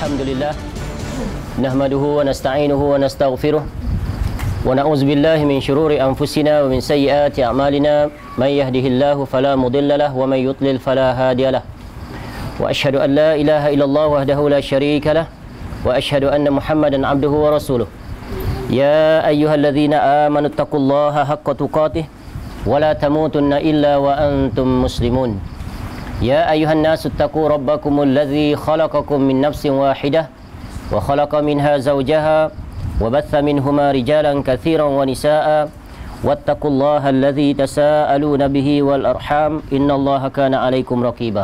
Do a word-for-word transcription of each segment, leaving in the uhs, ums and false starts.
الحمد لله نحمده ونستعينه ونستغفره ونعوذ بالله من شرور أنفسنا ومن سيئات أعمالنا من يهده الله فلا مضل له ومن يضلل فلا هادي له وأشهد أن لا إله إلا الله وحده لا شريك له وأشهد أن محمدا عبده ورسوله يا أيها الذين آمنوا اتقوا الله حق تقاته ولا تموتن إلا وأنتم مسلمون يا أيها الناس اتقوا ربكم الذي خلقكم من نفس واحدة وخلق منها زوجها وبث منهما رجالا كثيرا ونساء واتقوا الله الذي تساءلون به والأرحام إن الله كان عليكم رقيبا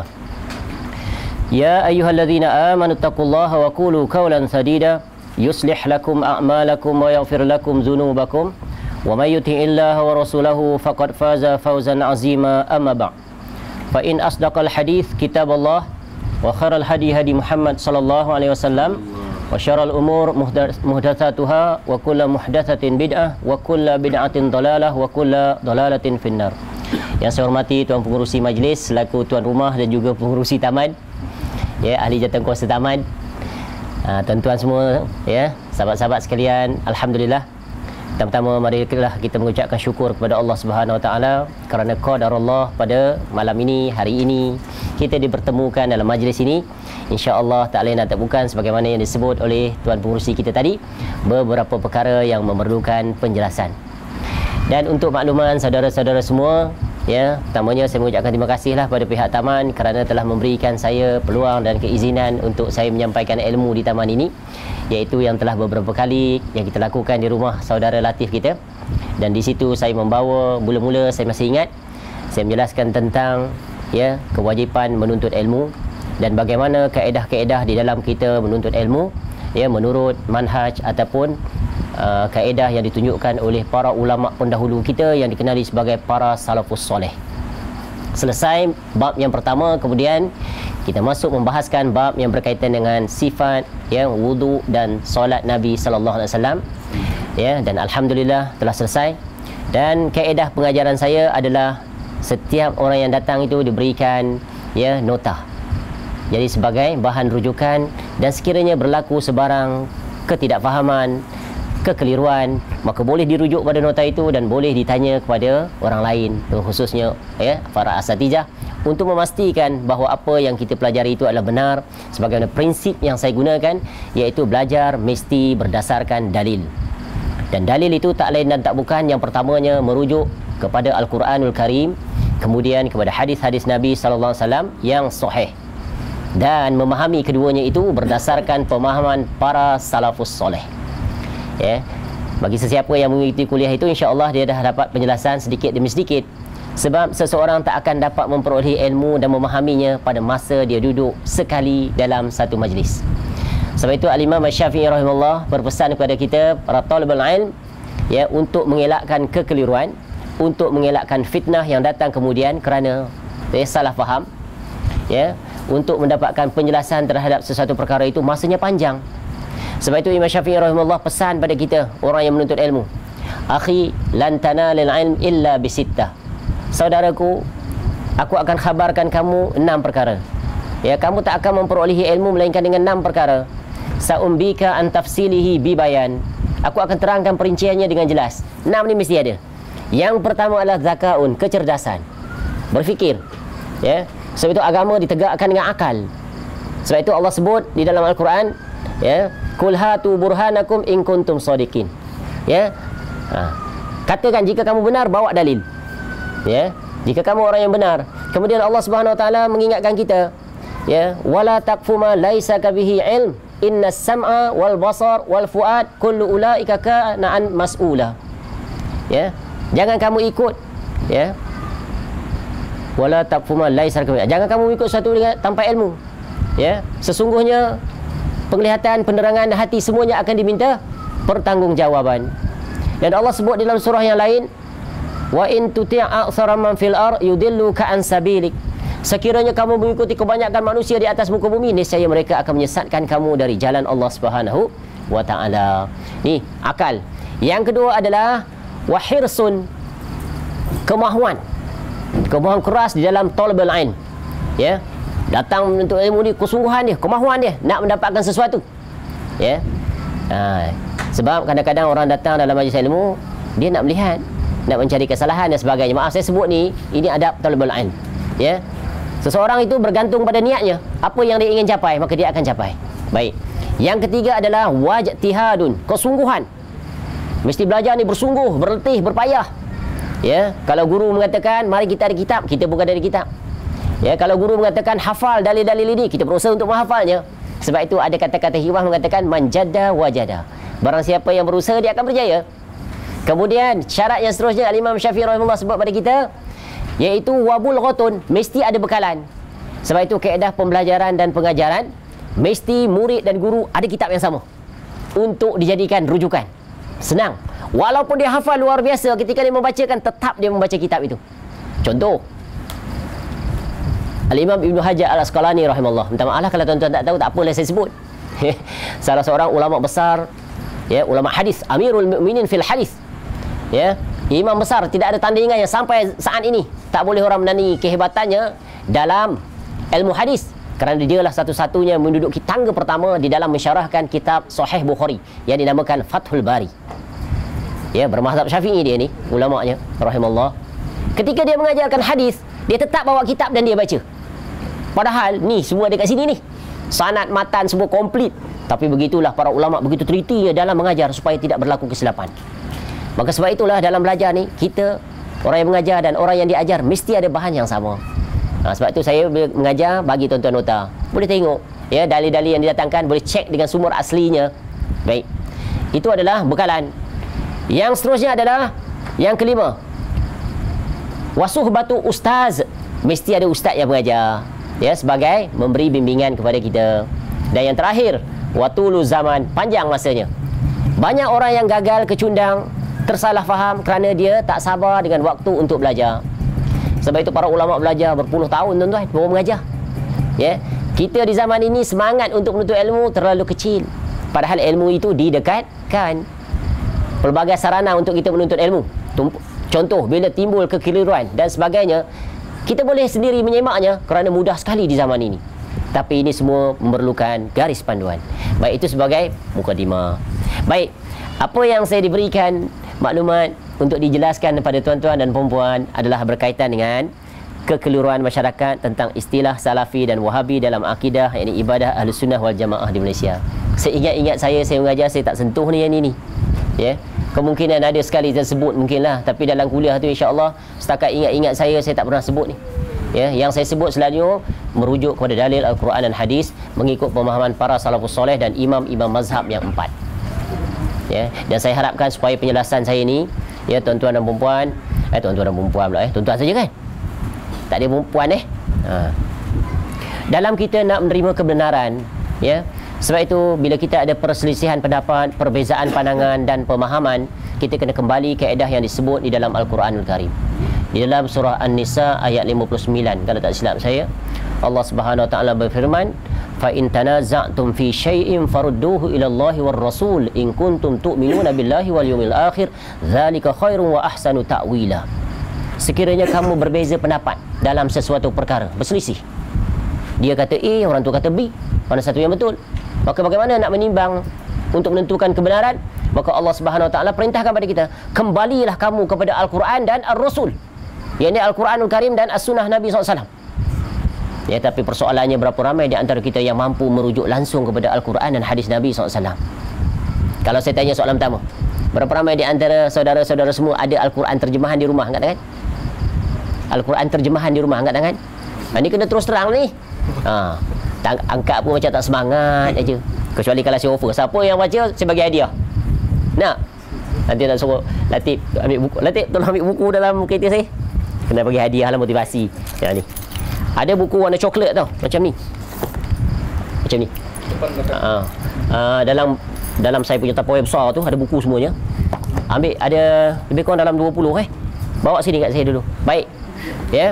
يا أيها الذين آمنوا اتقوا الله وقولوا قولا سديدا يصلح لكم أعمالكم ويغفر لكم ذنوبكم ومن يطع الله ورسوله فقد فاز فوزا عظيما أما بعد فإن أصدق الحديث كتاب الله وخير الهدي هدي محمد صلى الله عليه وسلم وشر الأمور محدثاتها وكل محدثة بدعة وكل بدعة ضلالة وكل ضلالة في النار. Yang saya hormati tuan pengurusi majlis selaku tuan rumah dan juga pengurusi taman, ya, ahli jawatankuasa taman, uh, tuan-tuan semua, ya, sahabat-sahabat sekalian, alhamdulillah. Pertama-tama marilah kita mengucapkan syukur kepada Allah Subhanahu Wa Taala kerana qadar Allah pada malam ini, hari ini kita dipertemukan dalam majlis ini. Insya-Allah tak lain dan tak bukan sebagaimana yang disebut oleh tuan pengurusi kita tadi, beberapa perkara yang memerlukan penjelasan. Dan untuk makluman saudara-saudara semua, ya, pertamanya saya mengucapkan terima kasihlah pada pihak taman kerana telah memberikan saya peluang dan keizinan untuk saya menyampaikan ilmu di taman ini, iaitu yang telah beberapa kali yang kita lakukan di rumah saudara Latif kita. Dan di situ saya membawa, mula-mula saya masih ingat, saya menjelaskan tentang, ya, kewajipan menuntut ilmu dan bagaimana kaedah-kaedah di dalam kita menuntut ilmu, ya, menurut manhaj ataupun uh, kaedah yang ditunjukkan oleh para ulama pendahulu kita yang dikenali sebagai para salafus soleh. Selesai bab yang pertama, kemudian kita masuk membahaskan bab yang berkaitan dengan sifat, ya, wudu dan solat Nabi sallallahu alaihi wasallam, ya, dan alhamdulillah telah selesai. Dan kaedah pengajaran saya adalah setiap orang yang datang itu diberikan, ya, nota, jadi sebagai bahan rujukan, dan sekiranya berlaku sebarang ketidakfahaman, kekeliruan, maka boleh dirujuk pada nota itu dan boleh ditanya kepada orang lain, khususnya, ya, para asatijah, untuk memastikan bahawa apa yang kita pelajari itu adalah benar sebagaimana prinsip yang saya gunakan, iaitu belajar mesti berdasarkan dalil. Dan dalil itu tak lain dan tak bukan, yang pertamanya merujuk kepada Al-Quranul Karim, kemudian kepada hadis-hadis Nabi sallallahu alaihi wasallam yang sahih, dan memahami keduanya itu berdasarkan pemahaman para salafus soleh. Ya, bagi sesiapa yang mengikuti kuliah itu, insya-Allah dia dah dapat penjelasan sedikit demi sedikit, sebab seseorang tak akan dapat memperolehi ilmu dan memahaminya pada masa dia duduk sekali dalam satu majlis. Sebab itu Al-Imam Asy-Syafi'i rahimahullah berpesan kepada kita para talibul ilm, ya, untuk mengelakkan kekeliruan, untuk mengelakkan fitnah yang datang kemudian kerana, ya, salah faham, ya, untuk mendapatkan penjelasan terhadap sesuatu perkara itu masanya panjang. Sebab itu Imam Syafi'i rahimahullah pesan pada kita orang yang menuntut ilmu, akhi lan tanalil ilm illa bisittah, saudaraku, aku akan khabarkan kamu enam perkara, ya, kamu tak akan memperolehi ilmu melainkan dengan enam perkara. Sa'umbika an tafsilihi bibayan, aku akan terangkan perinciannya dengan jelas. Enam ni mesti ada. Yang pertama adalah zakaun, kecerdasan, berfikir, ya. Sebab itu agama ditegakkan dengan akal. Sebab itu Allah sebut di dalam Al-Quran, ya, kul hatu burhanakum in kuntum shadiqin, ya, ha. Katakan jika kamu benar, bawa dalil, ya, jika kamu orang yang benar. Kemudian Allah Subhanahu Wa Taala mengingatkan kita, ya, wala taqfu ma laisa kabihi ilm innas sam'a wal basar wal fuad kullu ulaika kana an mas'ula, ya, jangan kamu ikut, ya, wala taqfu ma laisa kabihi, jangan kamu ikut sesuatu dengan tanpa ilmu, ya, sesungguhnya penglihatan, penerangan hati semuanya akan diminta pertanggungjawaban. Dan Allah sebut dalam surah yang lain, wa in tuti' aktsara man fil ar yudilluka an sabilik, sekiranya kamu mengikuti kebanyakan manusia di atas muka bumi, niscaya mereka akan menyesatkan kamu dari jalan Allah Subhanahu wa Ta'ala. Ni akal. Yang kedua adalah wahirsun, kemahuan, kemahuan keras di dalam talabul ilm, ya, Datang menuntut ilmu ni kesungguhan dia, kemahuan dia nak mendapatkan sesuatu. Ya. Ha, sebab kadang-kadang orang datang dalam majlis ilmu, dia nak melihat, nak mencari kesalahan dan sebagainya. Maaf saya sebut ni, ini adab talabul ilm. Ya. Seseorang itu bergantung pada niatnya. Apa yang dia ingin capai, maka dia akan capai. Baik. Yang ketiga adalah wajtihadun, kesungguhan. Mesti belajar ni bersungguh, berletih, berpayah. Ya, kalau guru mengatakan mari kita ada kitab, kita bukan dari kitab. Ya, kalau guru mengatakan hafal dalil-dalil ini, kita berusaha untuk menghafalnya. Sebab itu ada kata-kata hikmah mengatakan manjada wajada. Barang siapa yang berusaha dia akan berjaya. Kemudian syarat yang seterusnya Al-Imam Syafi'i rahimahullah sebut pada kita, iaitu wabul ghatun, mesti ada bekalan. Sebab itu kaedah pembelajaran dan pengajaran, mesti murid dan guru ada kitab yang sama untuk dijadikan rujukan. Senang. Walaupun dia hafal luar biasa, ketika dia membacakan tetap dia membaca kitab itu. Contoh Al-Imam Ibn Hajar Al-Asqalani rahimahullah. Minta maaf kalau tuan-tuan tak tahu, tak apalah saya sebut. Salah seorang ulama besar, ya, ulama hadis, Amirul Mukminin fil hadis. Ya, imam besar, tidak ada tandingan yang sampai saat ini. Tak boleh orang menandingi kehebatannya dalam ilmu hadis. Kerana dialah satu-satunya menduduki tangga pertama di dalam mensyarahkan kitab Sahih Bukhari yang dinamakan Fathul Bari. Ya, bermazhab Syafi'i dia ni, ulamanya rahimahullah. Ketika dia mengajarkan hadis, dia tetap bawa kitab dan dia baca. Padahal ni semua dekat sini ni. Sanad, matan semua komplit. Tapi begitulah para ulama begitu teliti dalam mengajar supaya tidak berlaku kesilapan. Maka sebab itulah dalam belajar ni, kita orang yang mengajar dan orang yang diajar mesti ada bahan yang sama. Ha, sebab itu saya mengajar bagi tuan-tuan nota. Boleh tengok ya dalil-dalil yang didatangkan, boleh cek dengan sumber aslinya. Baik. Itu adalah bekalan. Yang seterusnya adalah yang kelima. Wasuhbatu ustaz. Mesti ada ustaz yang mengajar, ya, sebagai memberi bimbingan kepada kita. Dan yang terakhir, watulu zaman, panjang masanya. Banyak orang yang gagal, kecundang, tersalah faham kerana dia tak sabar dengan waktu untuk belajar. Sebab itu para ulama belajar berpuluh tahun tuan-tuan baru mengajar. Ya, kita di zaman ini semangat untuk menuntut ilmu terlalu kecil. Padahal ilmu itu didekatkan. Pelbagai sarana untuk kita menuntut ilmu. Contoh, bila timbul kekeliruan dan sebagainya, kita boleh sendiri menyemaknya kerana mudah sekali di zaman ini. Tapi ini semua memerlukan garis panduan. Baik, itu sebagai mukadimah. Baik, apa yang saya diberikan maklumat untuk dijelaskan kepada tuan-tuan dan perempuan adalah berkaitan dengan kekeliruan masyarakat tentang istilah Salafi dan Wahabi dalam akidah, yakni ibadah Ahlus Sunnah wal Jamaah di Malaysia. Seingat-ingat saya, saya mengajar, saya tak sentuh ni yang ini. Ya, kemungkinan ada sekali saya sebut mungkinlah, tapi dalam kuliah tu insya-Allah setakat ingat-ingat saya saya tak pernah sebut ni. Ya, yang saya sebut selalu merujuk kepada dalil Al-Quran dan hadis mengikut pemahaman para salafus soleh dan imam-imam mazhab yang empat. Ya, dan saya harapkan supaya penjelasan saya ni, ya tuan-tuan dan perempuan, eh tuan-tuan dan perempuan pula eh, tuan-tuan saja kan? Tak ada perempuan eh. Ha. Dalam kita nak menerima kebenaran, ya. Sebab itu bila kita ada perselisihan pendapat, perbezaan pandangan dan pemahaman, kita kena kembali kaedah yang disebut di dalam Al-Quranul Karim. Di dalam surah An-Nisa ayat lima puluh sembilan, kalau tak silap saya, Allah Subhanahu wa taala berfirman, "Fa in tanaza'tum fi syai'in farudduhu ila Allahi war Rasul in kuntum tu'minuna billahi wal yawmil akhir, dzalika khairun wa ahsanu ta'wila." Sekiranya kamu berbeza pendapat dalam sesuatu perkara, berselisih. Dia kata A, orang tu kata B, mana satu yang betul? Maka bagaimana nak menimbang untuk menentukan kebenaran? Maka Allah Subhanahu wa taala perintahkan kepada kita, kembalilah kamu kepada Al-Quran dan Ar-Rasul, yakni Al-Quranul Karim dan As-Sunnah Nabi sallallahu alaihi wasallam. Ya, tapi persoalannya berapa ramai di antara kita yang mampu merujuk langsung kepada Al-Quran dan hadis Nabi sallallahu alaihi wasallam? Kalau saya tanya soalan pertama, berapa ramai di antara saudara-saudara semua ada Al-Quran terjemahan di rumah? Angkat tangan. Al-Quran terjemahan di rumah, angkat tangan. Ha, ni kena terus terang ni. Ha, angkat pun macam tak semangat aja. Kecuali kalau saya offer, siapa yang baca saya bagi hadiah. Nak? Nanti nak suruh Latif ambil buku. Latif tolong ambil buku dalam kereta saya. Kena bagi hadiah lah, motivasi. Yang ni. Ada buku warna coklat tau, macam ni. Macam ni. Ha, ha, dalam dalam saya punya Tupperware besar tu ada buku semuanya. Ambil, ada lebih kurang dalam dua puluh eh. Bawa sini kat saya dulu. Baik. Ya.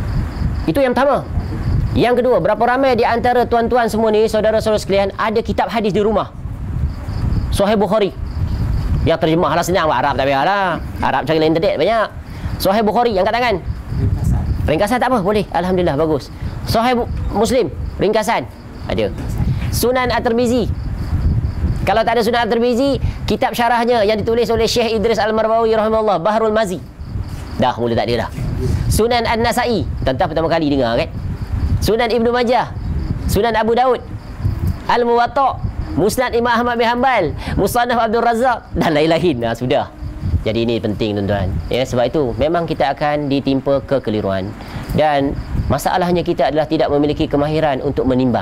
Itu yang pertama. Yang kedua, berapa ramai di antara tuan-tuan semua ni, saudara-saudara sekalian, ada kitab hadis di rumah? Sahih Bukhari. Yang terjemah lah senang, Arab tak payah lah. Arab cari internet banyak. Sahih Bukhari, angkat tangan. Ringkasan tak apa, boleh. Alhamdulillah, bagus. Sahih Muslim, ringkasan ada. Sunan At-Tirmizi, kalau tak ada Sunan At-Tirmizi, kitab syarahnya yang ditulis oleh Syekh Idris Al-Marbawi rahimahullah, Bahrul Mazi, dah mula tak ada dah. Sunan An-Nasa'i, tuan-tuan pertama kali dengar kan? Sunan Ibnu Majah, Sunan Abu Daud, Al-Muwatta', Musnad Imam Ahmad bin Hanbal, Musannaf Abdul Razak, dan lain-lain. Nah, sudah. Jadi ini penting tuan-tuan. Ya, sebab itu memang kita akan ditimpa kekeliruan. Dan masalahnya kita adalah tidak memiliki kemahiran untuk menimbang.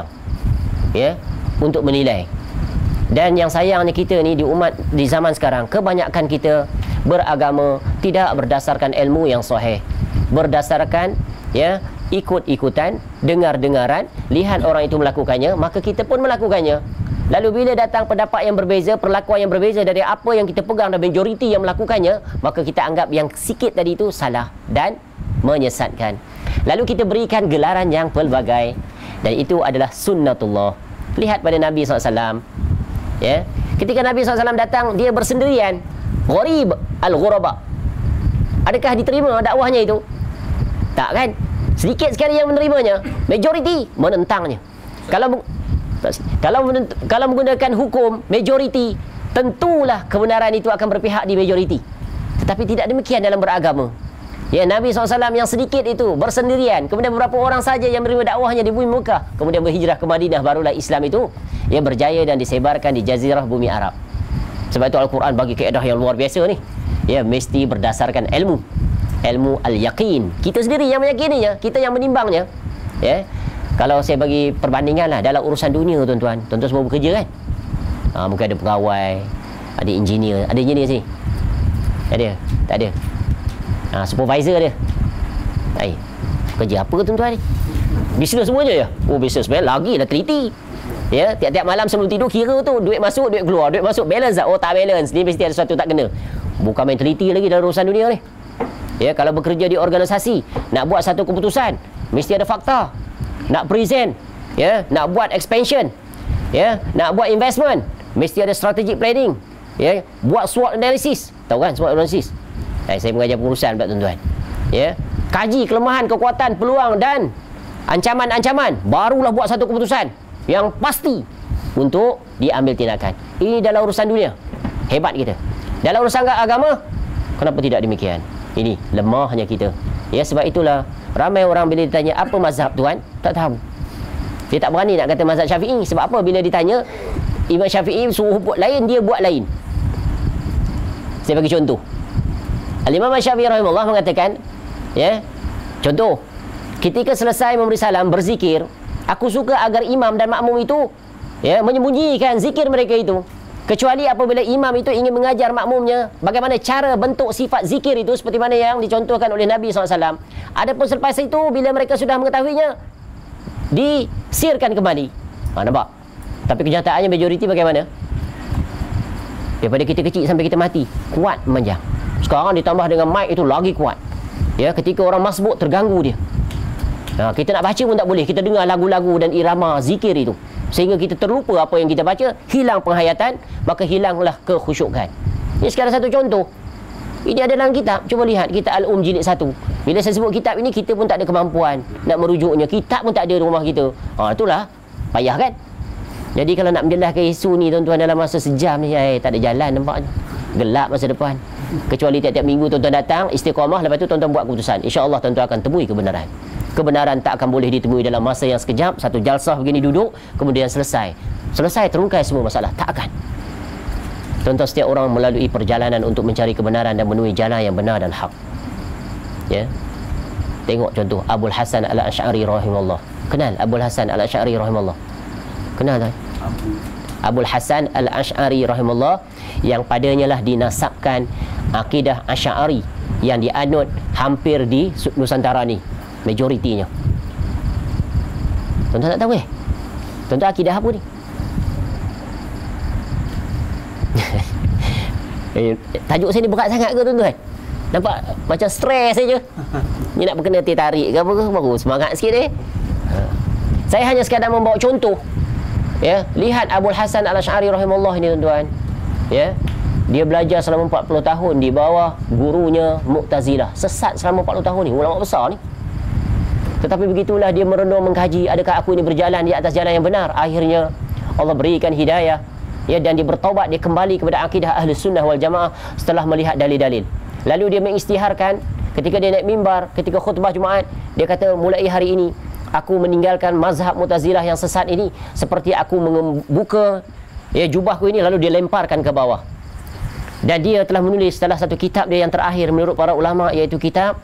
Ya, untuk menilai. Dan yang sayangnya kita ni di umat di zaman sekarang, kebanyakan kita beragama tidak berdasarkan ilmu yang sahih. Berdasarkan ya, ikut-ikutan, dengar-dengaran, lihat orang itu melakukannya, maka kita pun melakukannya. Lalu bila datang pendapat yang berbeza, perlakuan yang berbeza dari apa yang kita pegang dan majoriti yang melakukannya, maka kita anggap yang sikit tadi itu salah dan menyesatkan. Lalu kita berikan gelaran yang pelbagai, dan itu adalah sunnatullah. Lihat pada Nabi sallallahu alaihi wasallam. Ya, ketika Nabi sallallahu alaihi wasallam datang, dia bersendirian. Gharib al-ghuraba. Adakah diterima dakwahnya itu? Tak kan? Sedikit sekali yang menerimanya, majoriti menentangnya. Kalau Kalau kalau menggunakan hukum majoriti, tentulah kebenaran itu akan berpihak di majoriti. Tetapi tidak demikian dalam beragama. Ya, Nabi sallallahu alaihi wasallam yang sedikit itu bersendirian, kemudian beberapa orang saja yang menerima dakwahnya di bumi Mekah, kemudian berhijrah ke Madinah, barulah Islam itu yang berjaya dan disebarkan di jazirah bumi Arab. Sebab itu Al-Quran bagi kaedah yang luar biasa ni. Ya, mesti berdasarkan ilmu. Ilmu al-yaqin. Kita sendiri yang meyakininya, kita yang menimbangnya. Ya. Kalau saya bagi perbandingan lah dalam urusan dunia tuan-tuan, tuan-tuan semua bekerja kan? Ha, mungkin ada pegawai, ada engineer, ada engineer sini? Ada? Tak ada? Ha, supervisor ada? Hai, kerja apa tuan-tuan ni? Bisnes semua je ya? Oh, bisnes lagi dah teliti. Ya, tiap-tiap malam sebelum tidur kira tu duit masuk, duit keluar, duit masuk, balance tak? Oh, tak balance. Ni mesti ada sesuatu tak kena. Bukan main teliti lagi dalam urusan dunia ni. Ya, kalau bekerja di organisasi, nak buat satu keputusan, mesti ada fakta. Nak present, ya, nak buat expansion, ya, nak buat investment, mesti ada strategic planning, ya, buat SWOT analysis. Tahu kan SWOT analysis? Eh, saya mengajar pengurusan pula tuan-tuan. Ya, kaji kelemahan, kekuatan, peluang dan ancaman-ancaman, barulah buat satu keputusan yang pasti untuk diambil tindakan. Ini dalam urusan dunia. Hebat kita. Dalam urusan agama, kenapa tidak demikian? Ini lemahnya kita. Ya, sebab itulah ramai orang bila ditanya apa mazhab tuan, tak tahu. Dia tak berani nak kata mazhab Syafi'i. Sebab apa? Bila ditanya Imam Syafi'i suruh buat lain, dia buat lain. Saya bagi contoh. Al-Imam Syafi'i rahimahullah mengatakan, ya, contoh, ketika selesai memberi salam, berzikir, aku suka agar imam dan makmum itu, ya, menyembunyikan zikir mereka itu. Kecuali apabila imam itu ingin mengajar makmumnya bagaimana cara bentuk sifat zikir itu, seperti mana yang dicontohkan oleh Nabi sallallahu alaihi wasallam. Adapun selepas itu, bila mereka sudah mengetahuinya, disirkan kembali. Ha, nampak? Tapi kenyataannya majoriti bagaimana? Daripada kita kecil sampai kita mati, kuat memanjang. Sekarang ditambah dengan mic itu lagi kuat. Ya, ketika orang masbuk terganggu dia. Ha, kita nak baca pun tak boleh. Kita dengar lagu-lagu dan irama zikir itu, sehingga kita terlupa apa yang kita baca, hilang penghayatan, maka hilanglah kekhusyukan. Ini sekarang satu contoh. Ini ada dalam kitab. Cuba lihat kitab Al-Um jilid satu. Bila saya sebut kitab ini, kita pun tak ada kemampuan nak merujuknya. Kitab pun tak ada di rumah kita. Ha, itulah payah kan? Jadi kalau nak menjelaskan isu ni tuan-tuan dalam masa sejam ni, eh, tak ada jalan nampaknya. Gelap masa depan. Kecuali tiap-tiap minggu tuan-tuan datang istiqamah, lepas tu tuan-tuan buat keputusan. InsyaAllah tuan-tuan akan temui kebenaran. Kebenaran tak akan boleh ditemui dalam masa yang sekejap. Satu jalsah begini duduk, kemudian selesai. Selesai terungkai semua masalah. Tak akan. Tuan-tuan, setiap orang melalui perjalanan untuk mencari kebenaran dan menemui jalan yang benar dan hak. Ya. Tengok contoh Abul Hasan Al-Asy'ari rahimahullah. Kenal Abul Hasan Al-Asy'ari rahimahullah? Kenal tak? Abul Hasan Al-Asy'ari rahimahullah, yang padanya lah dinasabkan akidah Asy'ari yang dianut hampir di Nusantara ni, majoritinya. Tuan-tuan tak tahu eh? Tuan-tuan akidah apa ni? eh, tajuk saya ni berat sangat ke tuan-tuan? Nampak macam stres saja. Ni nak berkena tarik ke apa ke? Baru semangat sikit eh. Ha. Saya hanya sekadar membawa contoh. Ya, lihat Abul Hasan Al-Asy'ari rahimahullah ini tuan-tuan. Ya. Dia belajar selama empat puluh tahun di bawah gurunya Mu'tazilah. Sesat selama empat puluh tahun ni, ulama besar ni. Tetapi begitulah dia merenung mengkaji, adakah aku ini berjalan di atas jalan yang benar. Akhirnya Allah berikan hidayah, ya, dan dia bertaubat, dia kembali kepada akidah ahli sunnah wal jamaah setelah melihat dalil-dalil. Lalu dia mengisytiharkan ketika dia naik mimbar, ketika khutbah Jumaat, dia kata, mulai hari ini aku meninggalkan mazhab Mu'tazilah yang sesat ini, seperti aku membuka, ya, jubahku ini lalu dia lemparkan ke bawah. Dan dia telah menulis salah satu kitab dia yang terakhir menurut para ulama, iaitu kitab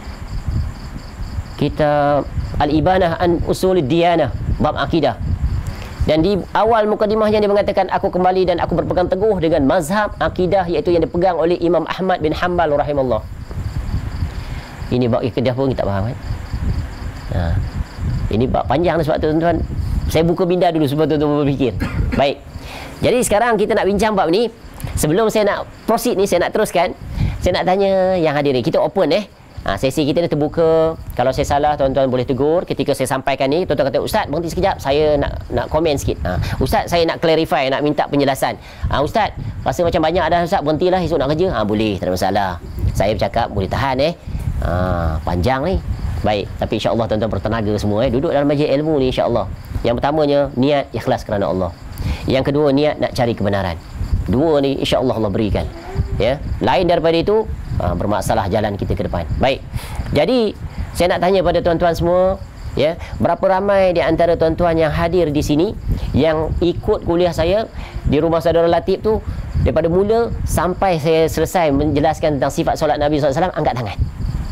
kitab Al-Ibanah an Usulid Diyanah, bab akidah. Dan di awal mukadimahnya dia mengatakan, aku kembali dan aku berpegang teguh dengan mazhab akidah iaitu yang dipegang oleh Imam Ahmad bin Hanbal rahimahullah. Ini bab akidah pun kita faham kan? Ha. Ini bab panjang sebab tu tuan-tuan. Saya buka minda dulu sebab tuan-tuan berfikir. Baik. Jadi sekarang kita nak bincang bab ni. Sebelum saya nak proceed ni, saya nak teruskan. Saya nak tanya yang hadir ni. Kita open eh. Ha, sesi kita ni terbuka. Kalau saya salah, tuan-tuan boleh tegur. Ketika saya sampaikan ni, tuan-tuan kata, Ustaz, berhenti sekejap, saya nak nak komen sikit. Ha, Ustaz, saya nak clarify, nak minta penjelasan. Ha, Ustaz, rasa macam banyak dah Ustaz, berhentilah esok nak kerja. Ha, boleh, tak ada masalah. Saya bercakap, boleh tahan eh. Ha, panjang ni. Baik, tapi insya-Allah tuan-tuan bertenaga semua eh. Duduk dalam majlis ilmu ni insya-Allah. Yang pertamanya, niat ikhlas kerana Allah. Yang kedua, niat nak cari kebenaran. Dua ni insya-Allah Allah berikan. Ya, lain daripada itu, Ha, bermasalah jalan kita ke depan. Baik. Jadi, saya nak tanya pada tuan-tuan semua, ya, berapa ramai di antara tuan-tuan yang hadir di sini yang ikut kuliah saya di rumah saudara Latif tu daripada mula sampai saya selesai menjelaskan tentang sifat solat Nabi sallallahu alaihi wasallam, angkat tangan.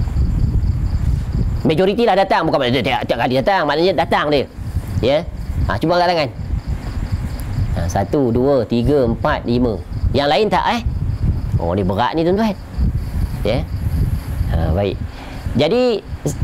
Majoriti lah datang, bukan maknanya tiap, tiap kali datang, maknanya datang dia. Ya. Ha, cuba angkat tangan. Ha, satu, dua, tiga, empat, lima. Yang lain tak eh? Oh, ni berat ni tuan-tuan. Ya, ha, baik. Jadi,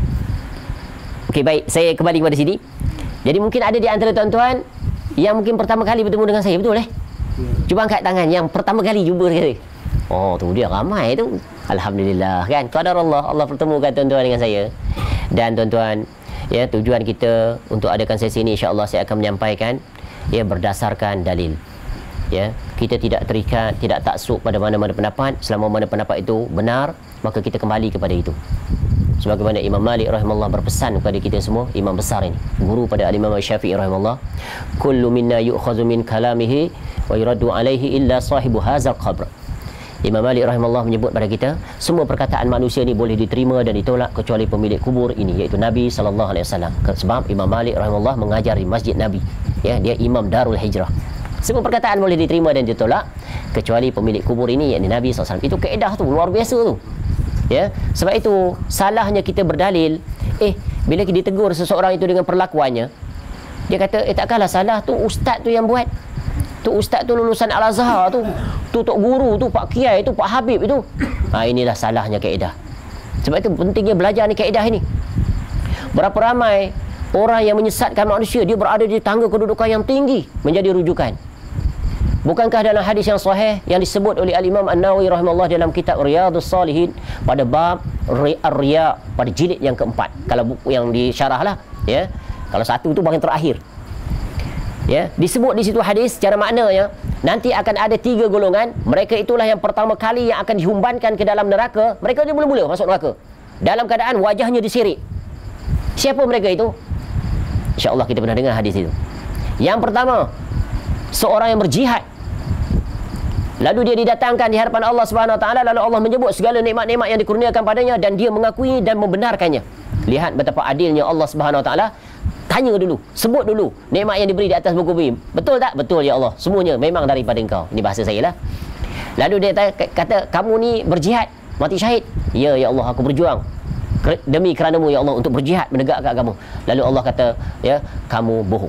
okey, baik. Saya kembali kepada sini. Jadi mungkin ada di antara tuan-tuan yang mungkin pertama kali bertemu dengan saya, betul eh? Cuba angkat tangan yang pertama kali jumpa saya. Oh, tu dia ramai tu. Alhamdulillah kan. Qadar Allah, Allah pertemukan tuan-tuan dengan saya. Dan tuan-tuan, ya, tujuan kita untuk adakan sesi ini, insya-Allah saya akan menyampaikan, ya, berdasarkan dalil. Ya, kita tidak terikat, tidak taksub pada mana-mana pendapat. Selama mana pendapat itu benar, maka kita kembali kepada itu. Sebagaimana Imam Malik rahimahullah berpesan kepada kita semua, imam besar ini, guru pada Al-Imam Syafi'i rahimahullah, kullu minna yu'khazu min kalamihi wa yuraddu alaihi illa sahibu hadzal qabr. Imam Malik rahimahullah menyebut pada kita, semua perkataan manusia ini boleh diterima dan ditolak kecuali pemilik kubur ini, iaitu Nabi sallallahu alaihi wasallam. Sebab Imam Malik rahimahullah mengajar di Masjid Nabi. Ya, dia imam Darul Hijrah. Semua perkataan boleh diterima dan ditolak kecuali pemilik kubur ini, yakni Nabi sallallahu alaihi wasallam. Itu kaedah tu, luar biasa tu. Ya, sebab itu salahnya kita berdalil, eh bila kita ditegur seseorang itu dengan perlakuannya, dia kata, eh takkanlah salah, tu ustaz tu yang buat. Tu ustaz tu lulusan Al-Azhar tu, tu tok guru tu, Pak Kiai tu, Pak Habib itu. Ha, inilah salahnya kaedah. Sebab itu pentingnya belajar ni kaedah ini. Berapa ramai orang yang menyesatkan manusia, dia berada di tangga kedudukan yang tinggi menjadi rujukan. Bukankah dalam hadis yang sahih yang disebut oleh Al-Imam An-Nawawi rahimahullah dalam kitab Riyadhus Salihin pada bab Ar-Riya pada jilid yang keempat, kalau buku yang disyarah lah, ya. Kalau satu tu bahagian terakhir. Ya, disebut di situ hadis secara maknanya, nanti akan ada tiga golongan, mereka itulah yang pertama kali yang akan dihumbankan ke dalam neraka. Mereka ni mula-mula masuk neraka dalam keadaan wajahnya disirik. Siapa mereka itu? InsyaAllah kita pernah dengar hadis itu. Yang pertama, seorang yang berjihad, lalu dia didatangkan di hadapan Allah Subhanahu Wa Taala, lalu Allah menyebut segala nikmat-nikmat yang dikurniakan padanya dan dia mengakui dan membenarkannya. Lihat betapa adilnya Allah Subhanahu Wa Taala. Tanya dulu, sebut dulu nikmat yang diberi di atas muka bumi. Betul tak? Betul ya Allah. Semuanya memang daripada engkau. Ini bahasa saya lah. Lalu dia kata, kamu ni berjihad, mati syahid. Ya, ya Allah, aku berjuang demi kerana-Mu ya Allah untuk berjihad menegakkan agama. Lalu Allah kata, ya, kamu bohong.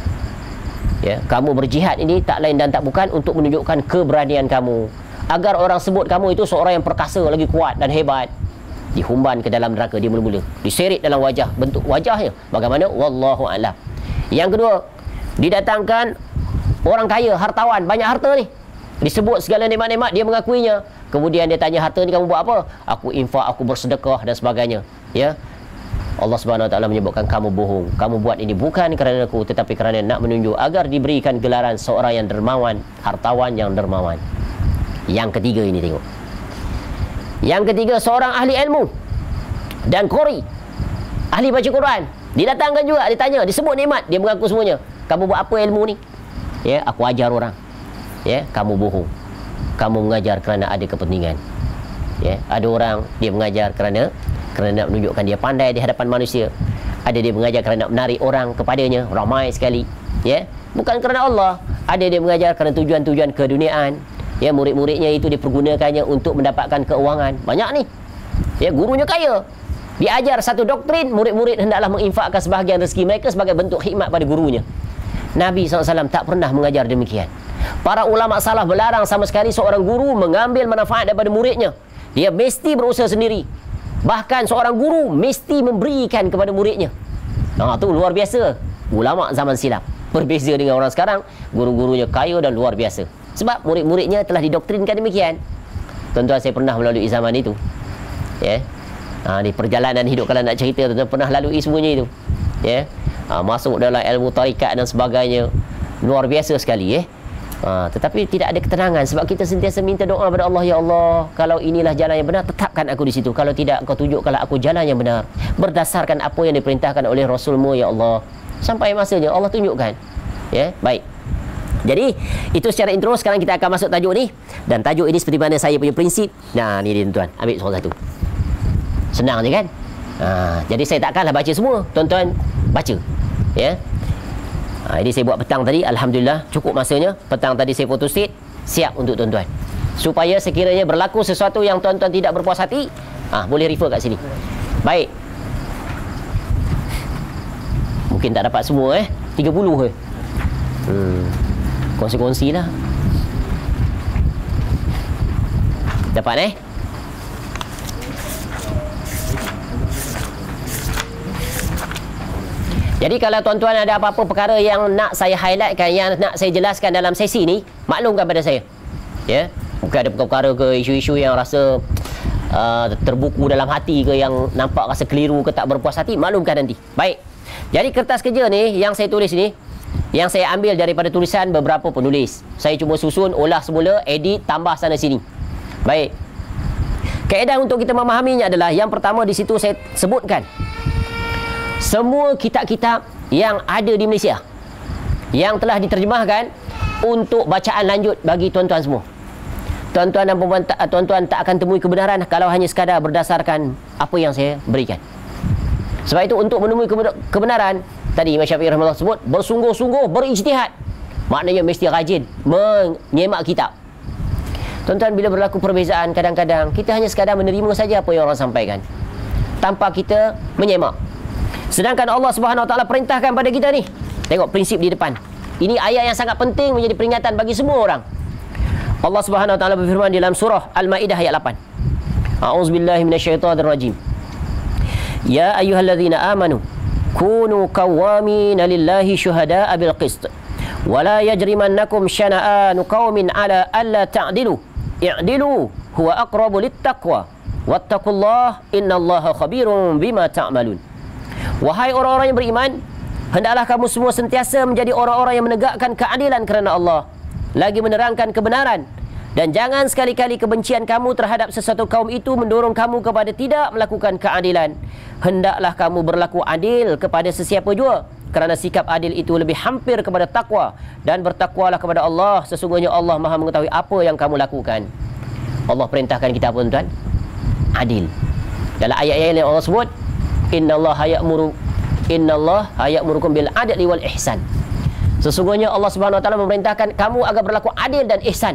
Ya, kamu berjihad ini tak lain dan tak bukan untuk menunjukkan keberanian kamu, agar orang sebut kamu itu seorang yang perkasa, lagi kuat dan hebat. Dihumban ke dalam neraka dia mula-mula, diseret dalam wajah, bentuk wajahnya bagaimana, wallahu a'lam. Yang kedua, didatangkan orang kaya, hartawan, banyak harta ni, disebut segala nikmat-nikmat, dia mengakuinya. Kemudian dia tanya, harta ni kamu buat apa? Aku infak, aku bersedekah dan sebagainya. Ya, Allah Subhanahu Wa Taala menyebutkan, kamu bohong, kamu buat ini bukan kerana aku, tetapi kerana nak menunjuk agar diberikan gelaran seorang yang dermawan, hartawan yang dermawan. Yang ketiga ini tengok. Yang ketiga, seorang ahli ilmu dan qori. ahli baca Quran. Didatangkan juga, ditanya, disebut nikmat, dia mengaku semuanya. Kamu buat apa ilmu ni? Ya, aku ajar orang. Ya, kamu bohong. Kamu mengajar kerana ada kepentingan. Ya, ada orang dia mengajar kerana kerana nak menunjukkan dia pandai di hadapan manusia. Ada dia mengajar kerana nak menarik orang kepadanya, ramai sekali. Ya, bukan kerana Allah. Ada dia mengajar kerana tujuan-tujuan keduniaan. Ya, murid-muridnya itu dipergunakannya untuk mendapatkan keuangan. Banyak ni. Ya, gurunya kaya. Dia ajar satu doktrin, murid-murid hendaklah menginfakkan sebahagian rezeki mereka sebagai bentuk khidmat pada gurunya. Nabi sallallahu alaihi wasallam tak pernah mengajar demikian. Para ulama salaf berlarang sama sekali seorang guru mengambil manfaat daripada muridnya. Dia mesti berusaha sendiri. Bahkan seorang guru mesti memberikan kepada muridnya. Nah, tu luar biasa. Ulama zaman silam. Berbeza dengan orang sekarang, guru-gurunya kaya dan luar biasa. Sebab murid-muridnya telah didoktrinkan demikian. Tuan-tuan, saya pernah melalui zaman itu. Ya. Ha, di perjalanan hidup kalau nak cerita, tuan-tuan pernah lalui semuanya itu. Ya. Ha, masuk dalam ilmu tarikat dan sebagainya. Luar biasa sekali, ya. Ha, tetapi tidak ada ketenangan sebab kita sentiasa minta doa kepada Allah, ya Allah, kalau inilah jalan yang benar, tetapkan aku di situ. Kalau tidak, Engkau tunjukkanlah aku jalan yang benar berdasarkan apa yang diperintahkan oleh Rasul-Mu, ya Allah. Sampai masanya Allah tunjukkan. Ya, baik. Jadi itu secara intro. Sekarang kita akan masuk tajuk ni, dan tajuk ini seperti mana saya punya prinsip. Nah, ni dia tuan-tuan, ambil seorang satu. Senang je kan? Ha, jadi saya takkanlah baca semua, tuan-tuan baca. Ya. Ha, ini saya buat petang tadi, alhamdulillah cukup masanya. Petang tadi saya photostat, siap untuk tuan-tuan. Supaya sekiranya berlaku sesuatu yang tuan-tuan tidak berpuas hati, ha, boleh refer kat sini. Baik. Mungkin tak dapat semua eh. tiga puluh eh. Hmm. Kongsi-kongsi lah. Dapat eh? Jadi kalau tuan-tuan ada apa-apa perkara yang nak saya highlightkan, yang nak saya jelaskan dalam sesi ni, maklumkan pada saya. Ya, bukan ada perkara ke isu-isu yang rasa uh, terbuku dalam hati ke, yang nampak rasa keliru ke tak berpuas hati, maklumkan nanti. Baik. Jadi kertas kerja ni yang saya tulis ni, yang saya ambil daripada tulisan beberapa penulis. Saya cuma susun, olah semula, edit, tambah sana sini. Baik. Kaedah untuk kita memahaminya adalah, yang pertama di situ saya sebutkan semua kitab-kitab yang ada di Malaysia yang telah diterjemahkan untuk bacaan lanjut bagi tuan-tuan semua. Tuan-tuan dan puan-puan, tuan-tuan tak akan temui kebenaran kalau hanya sekadar berdasarkan apa yang saya berikan. Sebab itu untuk menemui kebenaran, tadi Imam Syafi'i rahimahullah sebut, bersungguh-sungguh berijtihad. Maknanya mesti rajin menyemak kitab. Tuan-tuan, bila berlaku perbezaan, kadang-kadang kita hanya sekadar menerima saja apa yang orang sampaikan tanpa kita menyemak. Sedangkan Allah Subhanahu Wa Taala perintahkan pada kita ni. Tengok prinsip di depan. Ini ayat yang sangat penting, menjadi peringatan bagi semua orang. Allah Subhanahu Wa Taala berfirman dalam surah Al-Maidah ayat lapan. A'udzubillahi minasyaitonirrajim. Ya ayyuhalladzina amanu kunu qawwamina lillahi syuhada'a bil qist. Wa la yajrimannakum syana'anu qaumin 'ala alla ta'dilu. I'dilu huwa aqrabu littaqwa. Wattaqullaha innallaha khabirum bima ta'malun. Wahai orang-orang yang beriman, hendaklah kamu semua sentiasa menjadi orang-orang yang menegakkan keadilan kerana Allah, lagi menerangkan kebenaran, dan jangan sekali-kali kebencian kamu terhadap sesuatu kaum itu mendorong kamu kepada tidak melakukan keadilan. Hendaklah kamu berlaku adil kepada sesiapa jua, kerana sikap adil itu lebih hampir kepada takwa, dan bertakwalah kepada Allah, sesungguhnya Allah Maha mengetahui apa yang kamu lakukan. Allah perintahkan kita apa, tuan? Adil. Dalam ayat-ayat yang Allah sebut, innallaha ya'muru innallaha ya'murukum bil adli wal ihsan. Sesungguhnya Allah Subhanahu Wa Taala memerintahkan kamu agar berlaku adil dan ihsan.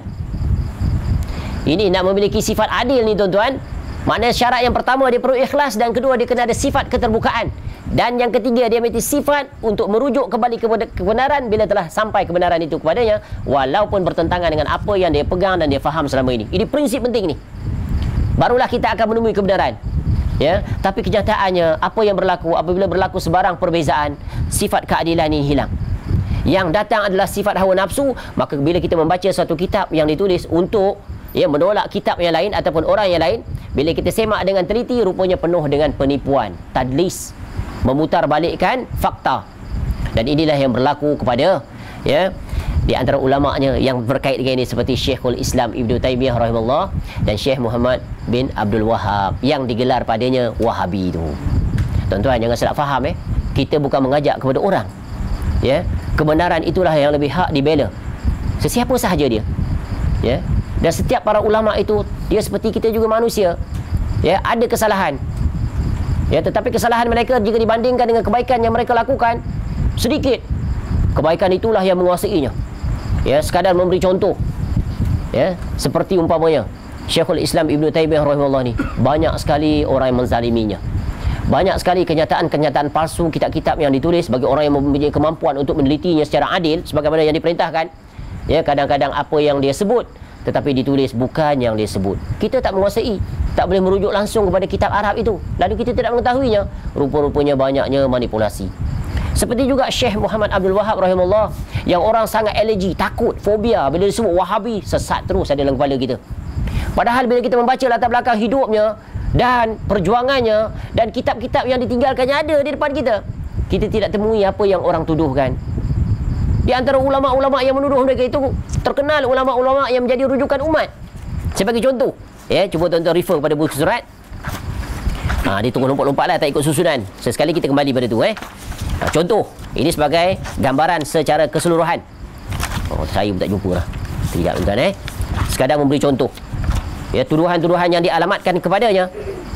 Ini nak memiliki sifat adil ni, tuan-tuan, maknanya syarat yang pertama dia perlu ikhlas, dan kedua dia kena ada sifat keterbukaan, dan yang ketiga dia memiliki sifat untuk merujuk kembali kepada kebenaran bila telah sampai kebenaran itu kepadanya, walaupun bertentangan dengan apa yang dia pegang dan dia faham selama ini. Ini prinsip penting ni. Barulah kita akan menemui kebenaran. Ya, tapi kenyataannya apa yang berlaku apabila berlaku sebarang perbezaan, sifat keadilan ini hilang. Yang datang adalah sifat hawa nafsu. Maka bila kita membaca suatu kitab yang ditulis untuk ya menolak kitab yang lain ataupun orang yang lain, bila kita semak dengan teliti, rupanya penuh dengan penipuan, tadlis, memutarbalikkan fakta. Dan inilah yang berlaku kepada ya di antara ulama'nya yang berkait dengan ini, seperti Syekhul Islam Ibnu Taimiyah rahimahullah dan Syekh Muhammad bin Abdul Wahab yang digelar padanya Wahabi itu. Tuan-tuan jangan salah faham eh. Kita bukan mengajak kepada orang. Ya, kebenaran itulah yang lebih hak dibela. Sesiapa sahaja dia. Ya. Dan setiap para ulama itu dia seperti kita juga manusia. Ya, ada kesalahan. Ya, tetapi kesalahan mereka jika dibandingkan dengan kebaikan yang mereka lakukan sedikit. Kebaikan itulah yang menguasainya. Ya, sekadar memberi contoh. Ya, seperti umpamanya Syekhul Islam Ibn Taymiyah rahimahullah ni, banyak sekali orang yang menzaliminya. Banyak sekali kenyataan-kenyataan palsu, kitab-kitab yang ditulis bagi orang yang mempunyai kemampuan untuk menelitinya secara adil sebagaimana yang diperintahkan. Ya, kadang-kadang apa yang dia sebut tetapi ditulis bukan yang dia sebut. Kita tak menguasai, tak boleh merujuk langsung kepada kitab Arab itu. Lalu kita tidak mengetahuinya. Rupa-rupanya banyaknya manipulasi. Seperti juga Syekh Muhammad Abdul Wahab rahimahullah, yang orang sangat alergi, takut, fobia bila disebut Wahabi, sesat terus ada dalam kepala kita. Padahal bila kita membaca latar belakang hidupnya dan perjuangannya dan kitab-kitab yang ditinggalkannya ada di depan kita, kita tidak temui apa yang orang tuduhkan. Di antara ulama-ulama yang menuduh mereka itu terkenal ulama-ulama yang menjadi rujukan umat. Saya bagi contoh. Ya, cuba tuan-tuan refer pada buku surat. Ha, dia tunggu lompat-lompat lah, tak ikut susunan. Sesekali kita kembali pada tu eh. Ha, contoh, ini sebagai gambaran secara keseluruhan. Oh, saya pun tak jumpa lah. Sekejap tuan-tuan eh. Sekadar memberi contoh. Ya, tuduhan-tuduhan yang dialamatkan kepadanya.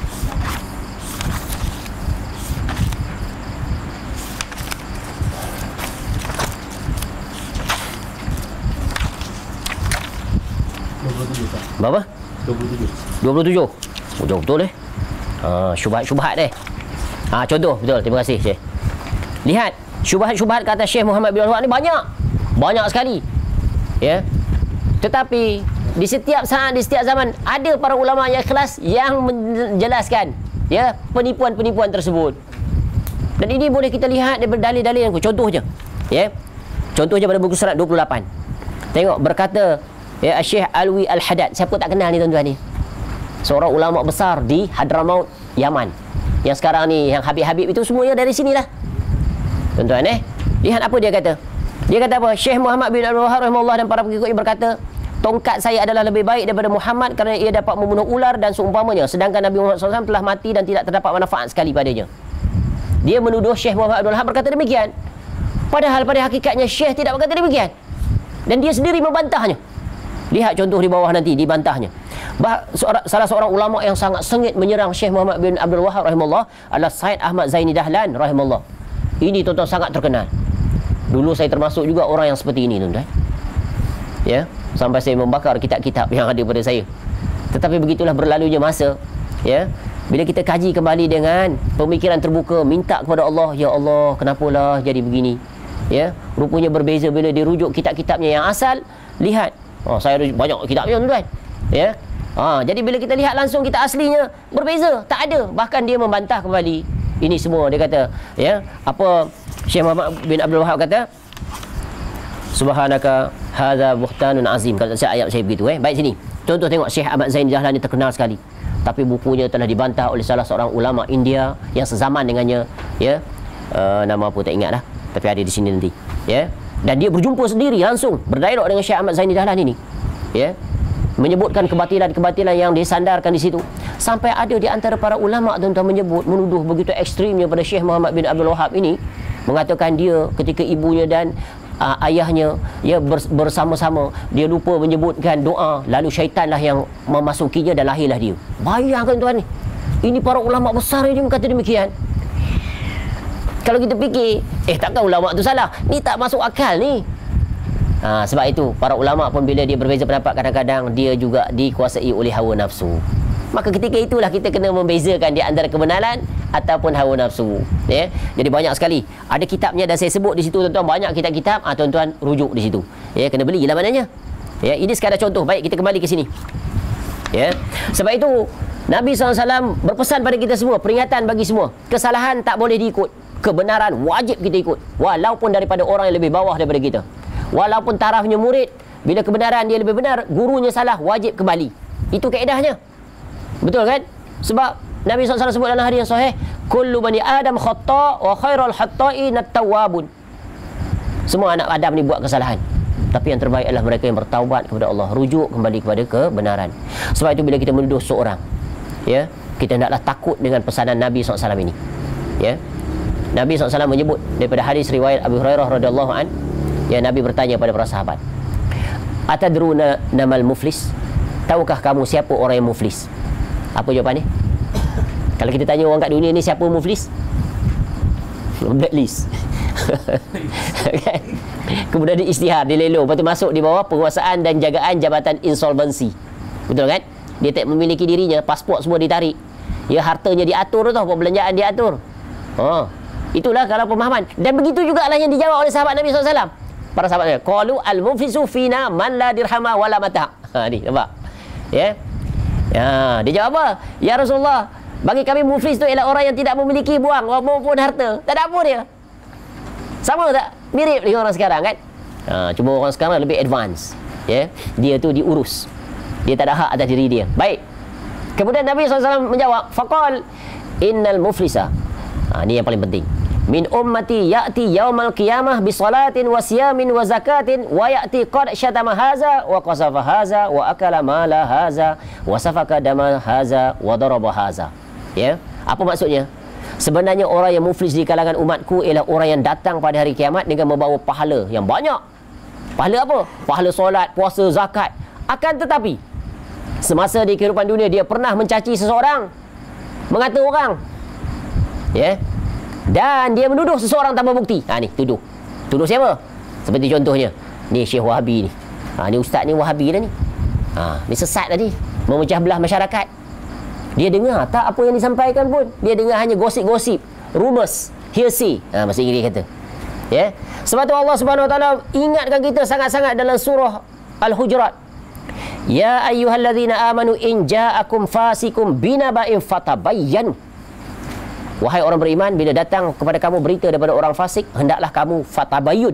Berapa? dua puluh tujuh. dua puluh tujuh. Oh, jauh betul eh. Ha, syubhat-syubhat eh. Ha, contoh betul. Terima kasih Syekh. Lihat, syubhat-syubhat kata Syekh Muhammad bin Al-Wahab ni banyak. Banyak sekali. Ya. Tetapi di setiap saat, di setiap zaman ada para ulama yang ikhlas yang menjelaskan ya penipuan-penipuan tersebut. Dan ini boleh kita lihat daripada dalil-dalil yang contoh je. Ya. Contoh je pada buku surat dua puluh lapan. Tengok berkata ya Syekh Alwi Al-Haddad. Siapa tak kenal ni tuan-tuan ni? Seorang ulama besar di Hadramaut, Yaman. Yang sekarang ni yang Habib-Habib itu semuanya dari sinilah. Tuan-tuan eh, lihat apa dia kata. Dia kata apa? Syekh Muhammad bin Abdul Wahab rahimahullah dan para pengikutnya berkata, tongkat saya adalah lebih baik daripada Muhammad kerana ia dapat membunuh ular dan seumpamanya, sedangkan Nabi Muhammad sallallahu alaihi wasallam telah mati dan tidak terdapat manfaat sekali padanya. Dia menuduh Syekh Muhammad Abdul Wahab berkata demikian. Padahal pada hakikatnya Syekh tidak berkata demikian. Dan dia sendiri membantahnya. Lihat contoh di bawah nanti, dibantahnya. Bah, seorang, salah seorang ulama yang sangat sengit menyerang Syekh Muhammad bin Abdul Wahab rahimahullah adalah Said Ahmad Zaini Dahlan rahimahullah. Ini tuan-tuan sangat terkenal. Dulu saya termasuk juga orang yang seperti ini tuan-tuan. Ya, sampai saya membakar kitab-kitab yang ada pada saya. Tetapi begitulah berlalunya masa. Ya, bila kita kaji kembali dengan pemikiran terbuka, minta kepada Allah, ya Allah, kenapalah jadi begini? Ya, rupanya berbeza bila dirujuk kitab-kitabnya yang asal. Lihat, oh, saya ada banyak kitabnya tuan-tuan. Ya. Ha, jadi bila kita lihat langsung kita aslinya berbeza, tak ada. Bahkan dia membantah kembali ini semua. Dia kata, ya, apa Syekh Muhammad bin Abdul Wahab kata, subhanaka hadza buhtanun azim. Kalau saya ayat saya begitu eh. Baik sini. Contoh tengok Syekh Ahmad Zaini Dahlan ni terkenal sekali. Tapi bukunya telah dibantah oleh salah seorang ulama India yang sezaman dengannya, ya. Uh, nama apa tak ingat lah. Tapi ada di sini nanti. Ya. Dan dia berjumpa sendiri langsung berdialog dengan Syekh Ahmad Zaini Dahlan ini. Ya. Menyebutkan kebatilan-kebatilan yang disandarkan di situ. Sampai ada di antara para ulama tuan-tuan menyebut, menuduh begitu ekstrimnya pada Syekh Muhammad bin Abdul Wahab ini, mengatakan dia ketika ibunya dan uh, ayahnya ya bersama-sama, dia lupa menyebutkan doa, lalu syaitanlah yang memasukinya dan lahirlah dia. Bayangkan tuan ni. Ini para ulama besar ini berkata demikian. Kalau kita fikir, eh takkan ulama tu salah? Ni tak masuk akal ni. Ha, sebab itu para ulama pun bila dia berbeza pendapat, kadang-kadang dia juga dikuasai oleh hawa nafsu. Maka ketika itulah kita kena membezakan di antara kebenaran ataupun hawa nafsu. Ya. Jadi banyak sekali ada kitabnya dan saya sebut di situ tuan-tuan, banyak kitab-kitab, ah tuan-tuan rujuk di situ. Ya, kena belilah maknanya. Ya, ini sekadar contoh. Baik, kita kembali ke sini. Ya. Sebab itu Nabi sallallahu alaihi wasallam berpesan pada kita semua, peringatan bagi semua. Kesalahan tak boleh diikut, kebenaran wajib kita ikut, walaupun daripada orang yang lebih bawah daripada kita. Walaupun tarafnya murid, bila kebenaran dia lebih benar, gurunya salah, wajib kembali. Itu kaedahnya. Betul kan? Sebab Nabi sallallahu alaihi wasallam sebut dalam hadis yang sahih, kullu bani Adam khata' wa khairul khata'in at-tawwabun. Semua anak Adam ni buat kesalahan, tapi yang terbaik adalah mereka yang bertaubat kepada Allah, rujuk kembali kepada kebenaran. Sebab itu bila kita menuduh seorang, ya, kita hendaklah takut dengan pesanan Nabi sallallahu alaihi wasallam ini. Ya. Nabi sallallahu alaihi wasallam menyebut daripada hadis riwayat Abu Hurairah radhiyallahu an, ya, Nabi bertanya pada para sahabat, atadruna namal muflis? Tahukah kamu siapa orang yang muflis? Apa jawapan ni? Kalau kita tanya orang kat dunia ni siapa muflis? Blacklist. Okay. Kemudian di isytihar, dilelong, lepas tu masuk di bawah penguasaan dan jagaan jabatan insolvensi. Betul kan? Dia tak memiliki dirinya, pasport semua ditarik. Ya, hartanya diatur tau, perbelanjaan diatur. Oh, itulah kalau pemahaman. Dan begitu juga lah yang dijawab oleh sahabat Nabi sallallahu alaihi wasallam. Para sahabatnya, qalu al-muflisu fina man la dirhama wala mata. Ha, ni nampak. Ya. Ya, dia jawab apa? Ya Rasulullah, bagi kami muflis tu ialah orang yang tidak memiliki buang maupun harta. Tak ada apa dia. Sama tak? Mirip dengan orang sekarang kan? Ha, cuma orang sekarang lebih advance. Ya. Dia tu diurus. Dia tak ada hak atas diri dia. Baik. Kemudian Nabi sallallahu alaihi wasallam menjawab, faqal innal muflisa. Ha, ni yang paling penting. Min ummati ya'ti yaumal qiyamah bi salatin wa siyamin wa zakatin wa ya'ti qad syatama haza wa qasafa haza wa akala mala haza wa safaka dama haza wa daraba haza. Ya. Apa maksudnya? Sebenarnya orang yang muflis di kalangan umatku ialah orang yang datang pada hari kiamat dengan membawa pahala yang banyak. Pahala apa? Pahala solat, puasa, zakat. Akan tetapi semasa di kehidupan dunia dia pernah mencaci seseorang, mengata orang. Ya. Dan dia menuduh seseorang tanpa bukti. Ha, ni tuduh. Tuduh siapa? Seperti contohnya, ni Syekh Wahabi ni. Ha, ni ustaz ni Wahabi dah ni. Ha, ni sesat dah ni, memecah belah masyarakat. Dia dengar tak apa yang disampaikan pun. Dia dengar hanya gosip-gosip, rumors, hearsay. Ha, bahasa Inggeris kata. Ya. Sebab tu Allah Subhanahu Wa Taala ingatkan kita sangat-sangat dalam surah Al-Hujurat. Ya ayyuhallazina amanu in ja'akum fasikum binaba'in fatabayyanu. Wahai orang beriman, bila datang kepada kamu berita daripada orang fasik, hendaklah kamu fatabayyun.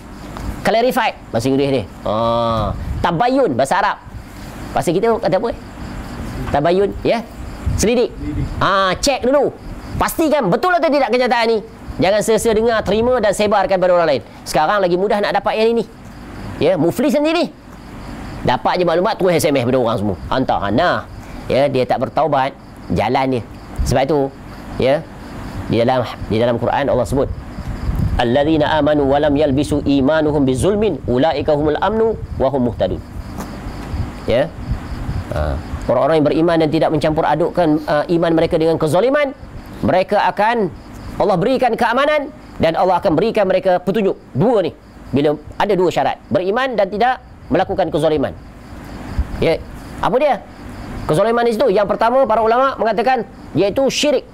Clarify bahasa Inggeris ni. Ah, tabayyun bahasa Arab. Bahasa kita kata apa? Tabayyun, ya. Selidik. Ah, cek dulu. Pastikan betul atau tidak kenyataan ni. Jangan sia-sia dengar, terima dan sebarkan pada orang lain. Sekarang lagi mudah nak dapat yang ini. Ya, muflis sendiri. Dapat je maklumat, terus S M S pada orang semua. Hantar. Nah, ya, dia tak bertaubat, jalan dia. Sebab itu, ya, di dalam di dalam Quran Allah sebut, alladzina amanu wa lam yalbisu imanuhum bizulmin ulaika humul amnu wa hum muhtadun. Ya. Ha. Orang-orang yang beriman dan tidak mencampur adukkan uh, iman mereka dengan kezaliman, mereka akan Allah berikan keamanan dan Allah akan berikan mereka petunjuk. Dua ni. Bila ada dua syarat, beriman dan tidak melakukan kezaliman. Ya. Apa dia? Kezaliman di situ yang pertama para ulama mengatakan iaitu syirik.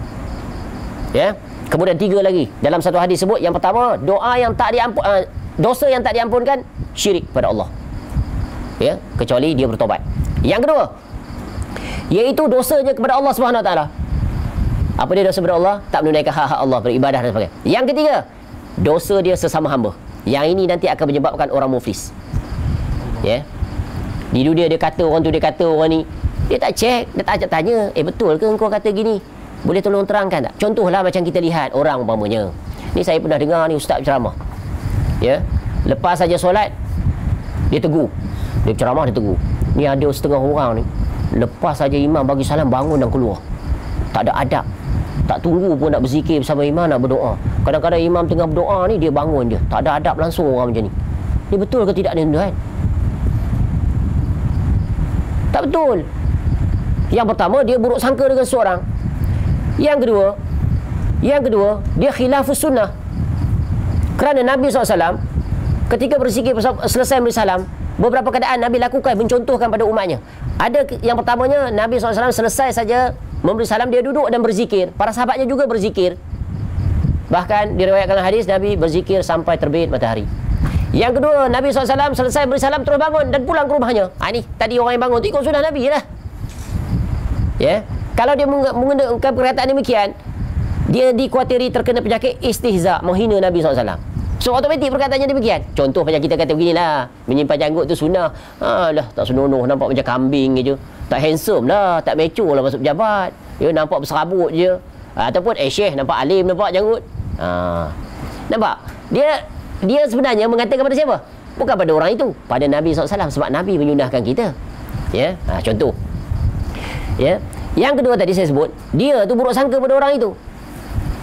Ya. Kemudian tiga lagi dalam satu hadis sebut, yang pertama doa yang tak diampun, uh, dosa yang tak diampunkan, syirik pada Allah. Ya, kecuali dia bertobat. Yang kedua iaitu dosanya kepada Allah Subhanahu Wa Taala. Apa dia dosa kepada Allah? Tak menunaikan hak-hak Allah, beribadah dan sebagainya. Yang ketiga, dosa dia sesama hamba. Yang ini nanti akan menyebabkan orang muflis. Ya. Di dunia dia kata orang tu, dia kata orang ni, dia tak cek, dia tak ajak tanya, eh betul ke engkau kata gini? Boleh tolong terangkan tak? Contohlah macam kita lihat orang umpamanya. Ni saya pernah dengar ni ustaz ceramah. Ya. Lepas saja solat, dia tegur. Dia ceramah, dia tegur. Ni ada setengah orang ni, lepas saja imam bagi salam bangun dan keluar. Tak ada adab. Tak tunggu pun nak berzikir bersama imam, nak berdoa. Kadang-kadang imam tengah berdoa ni, dia bangun je. Tak ada adab langsung orang macam ni. Ni betul ke tidak ni tuan? Tak betul. Yang pertama, dia buruk sangka dengan seorang. Yang kedua, yang kedua, dia khilafus sunnah. Kerana Nabi sallallahu alaihi wasallam ketika berzikir selesai memberi salam, beberapa keadaan Nabi lakukan, mencontohkan pada umatnya. Ada yang pertamanya, Nabi sallallahu alaihi wasallam selesai saja memberi salam, dia duduk dan berzikir. Para sahabatnya juga berzikir. Bahkan diriwayatkan hadis, Nabi berzikir sampai terbit matahari. Yang kedua, Nabi sallallahu alaihi wasallam selesai beri salam terus bangun dan pulang ke rumahnya. Ha, ni tadi orang yang bangun tu ikut sunnah Nabi lah. Ya. Kalau dia menggunakan perkataan demikian, dia dikuatiri terkena penyakit istihza, menghina Nabi sallallahu alaihi wasallam. So automatik perkataannya demikian. Contoh macam kita kata beginilah, menyimpan janggut tu sunnah. Alah, tak senonoh, nampak macam kambing je. Tak handsome lah, tak mature lah masuk pejabat. Ya, nampak berserabut je. Ha, ataupun eh syekh nampak alim, nampak janggut. Ha. Nampak? Dia dia sebenarnya mengatakan kepada siapa? Bukan pada orang itu, pada Nabi sallallahu alaihi wasallam, sebab Nabi menyunahkan kita. Ya, ha, contoh. Ya. Yang kedua tadi saya sebut, dia tu buruk sangka pada orang itu.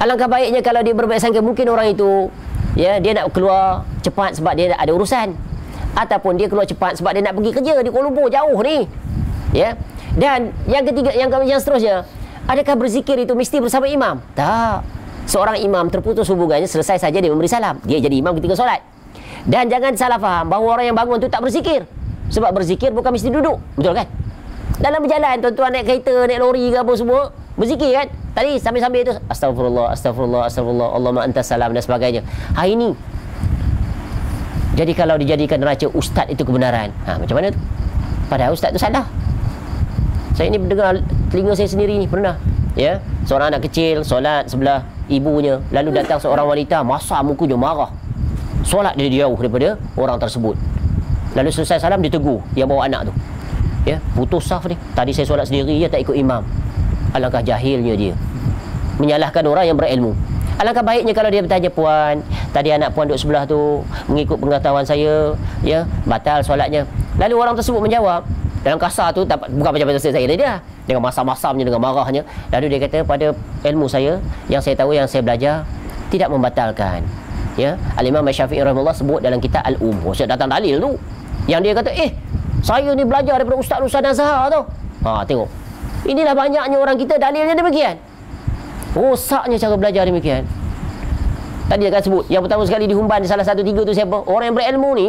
Alangkah baiknya kalau dia berbaik sangka, mungkin orang itu ya dia nak keluar cepat sebab dia ada urusan, ataupun dia keluar cepat sebab dia nak pergi kerja di Kuala Lumpur jauh ni. Ya. Dan yang ketiga, yang yang seterusnya, adakah berzikir itu mesti bersama imam? Tak. Seorang imam terputus hubungannya selesai saja dia memberi salam, dia jadi imam ketika solat. Dan jangan salah faham bahawa orang yang bangun tu tak berzikir. Sebab berzikir bukan mesti duduk. Betul kan? Dalam berjalan, tuan-tuan naik kereta, naik lori ke apa semua, berzikir kan? Tadi sambil-sambil itu astagfirullah, astagfirullah, astagfirullah, Allahumma antas salam dan sebagainya. Hari ini, jadi kalau dijadikan neraca ustaz itu kebenaran, ha, macam mana tu? Padahal ustaz tu salah. Saya ni mendengar telinga saya sendiri ni pernah, ya, seorang anak kecil solat sebelah ibunya, lalu datang seorang wanita, masa mukunya marah, solat dia jauh daripada orang tersebut. Lalu selesai salam dia tegur yang bawa anak tu, ya, putus saf ni, tadi saya solat sendiri ya, tak ikut imam. Alangkah jahilnya dia, menyalahkan orang yang berilmu. Alangkah baiknya kalau dia bertanya, puan, tadi anak puan duduk sebelah tu, mengikut pengetahuan saya, ya, batal solatnya. Lalu orang tersebut menjawab dalam kasar tu, tak, bukan macam saya tadi dia, dengan masam-masamnya, dengan marahnya. Lalu dia kata, pada ilmu saya, yang saya tahu, yang saya belajar, tidak membatalkan. Ya, Al-Imam Syafi'i rahimahullah sebut dalam kitab Al-Um. Oh, saya datang dalil tu, yang dia kata, eh, saya ni belajar daripada ustaz-ustaz Azhar tu. Ha, tengok. Inilah banyaknya orang kita dalilnya demikian. Rosaknya cara belajar demikian. Tadi akan sebut, yang pertama sekali dihumban salah satu tiga tu siapa? Orang yang berilmu ni.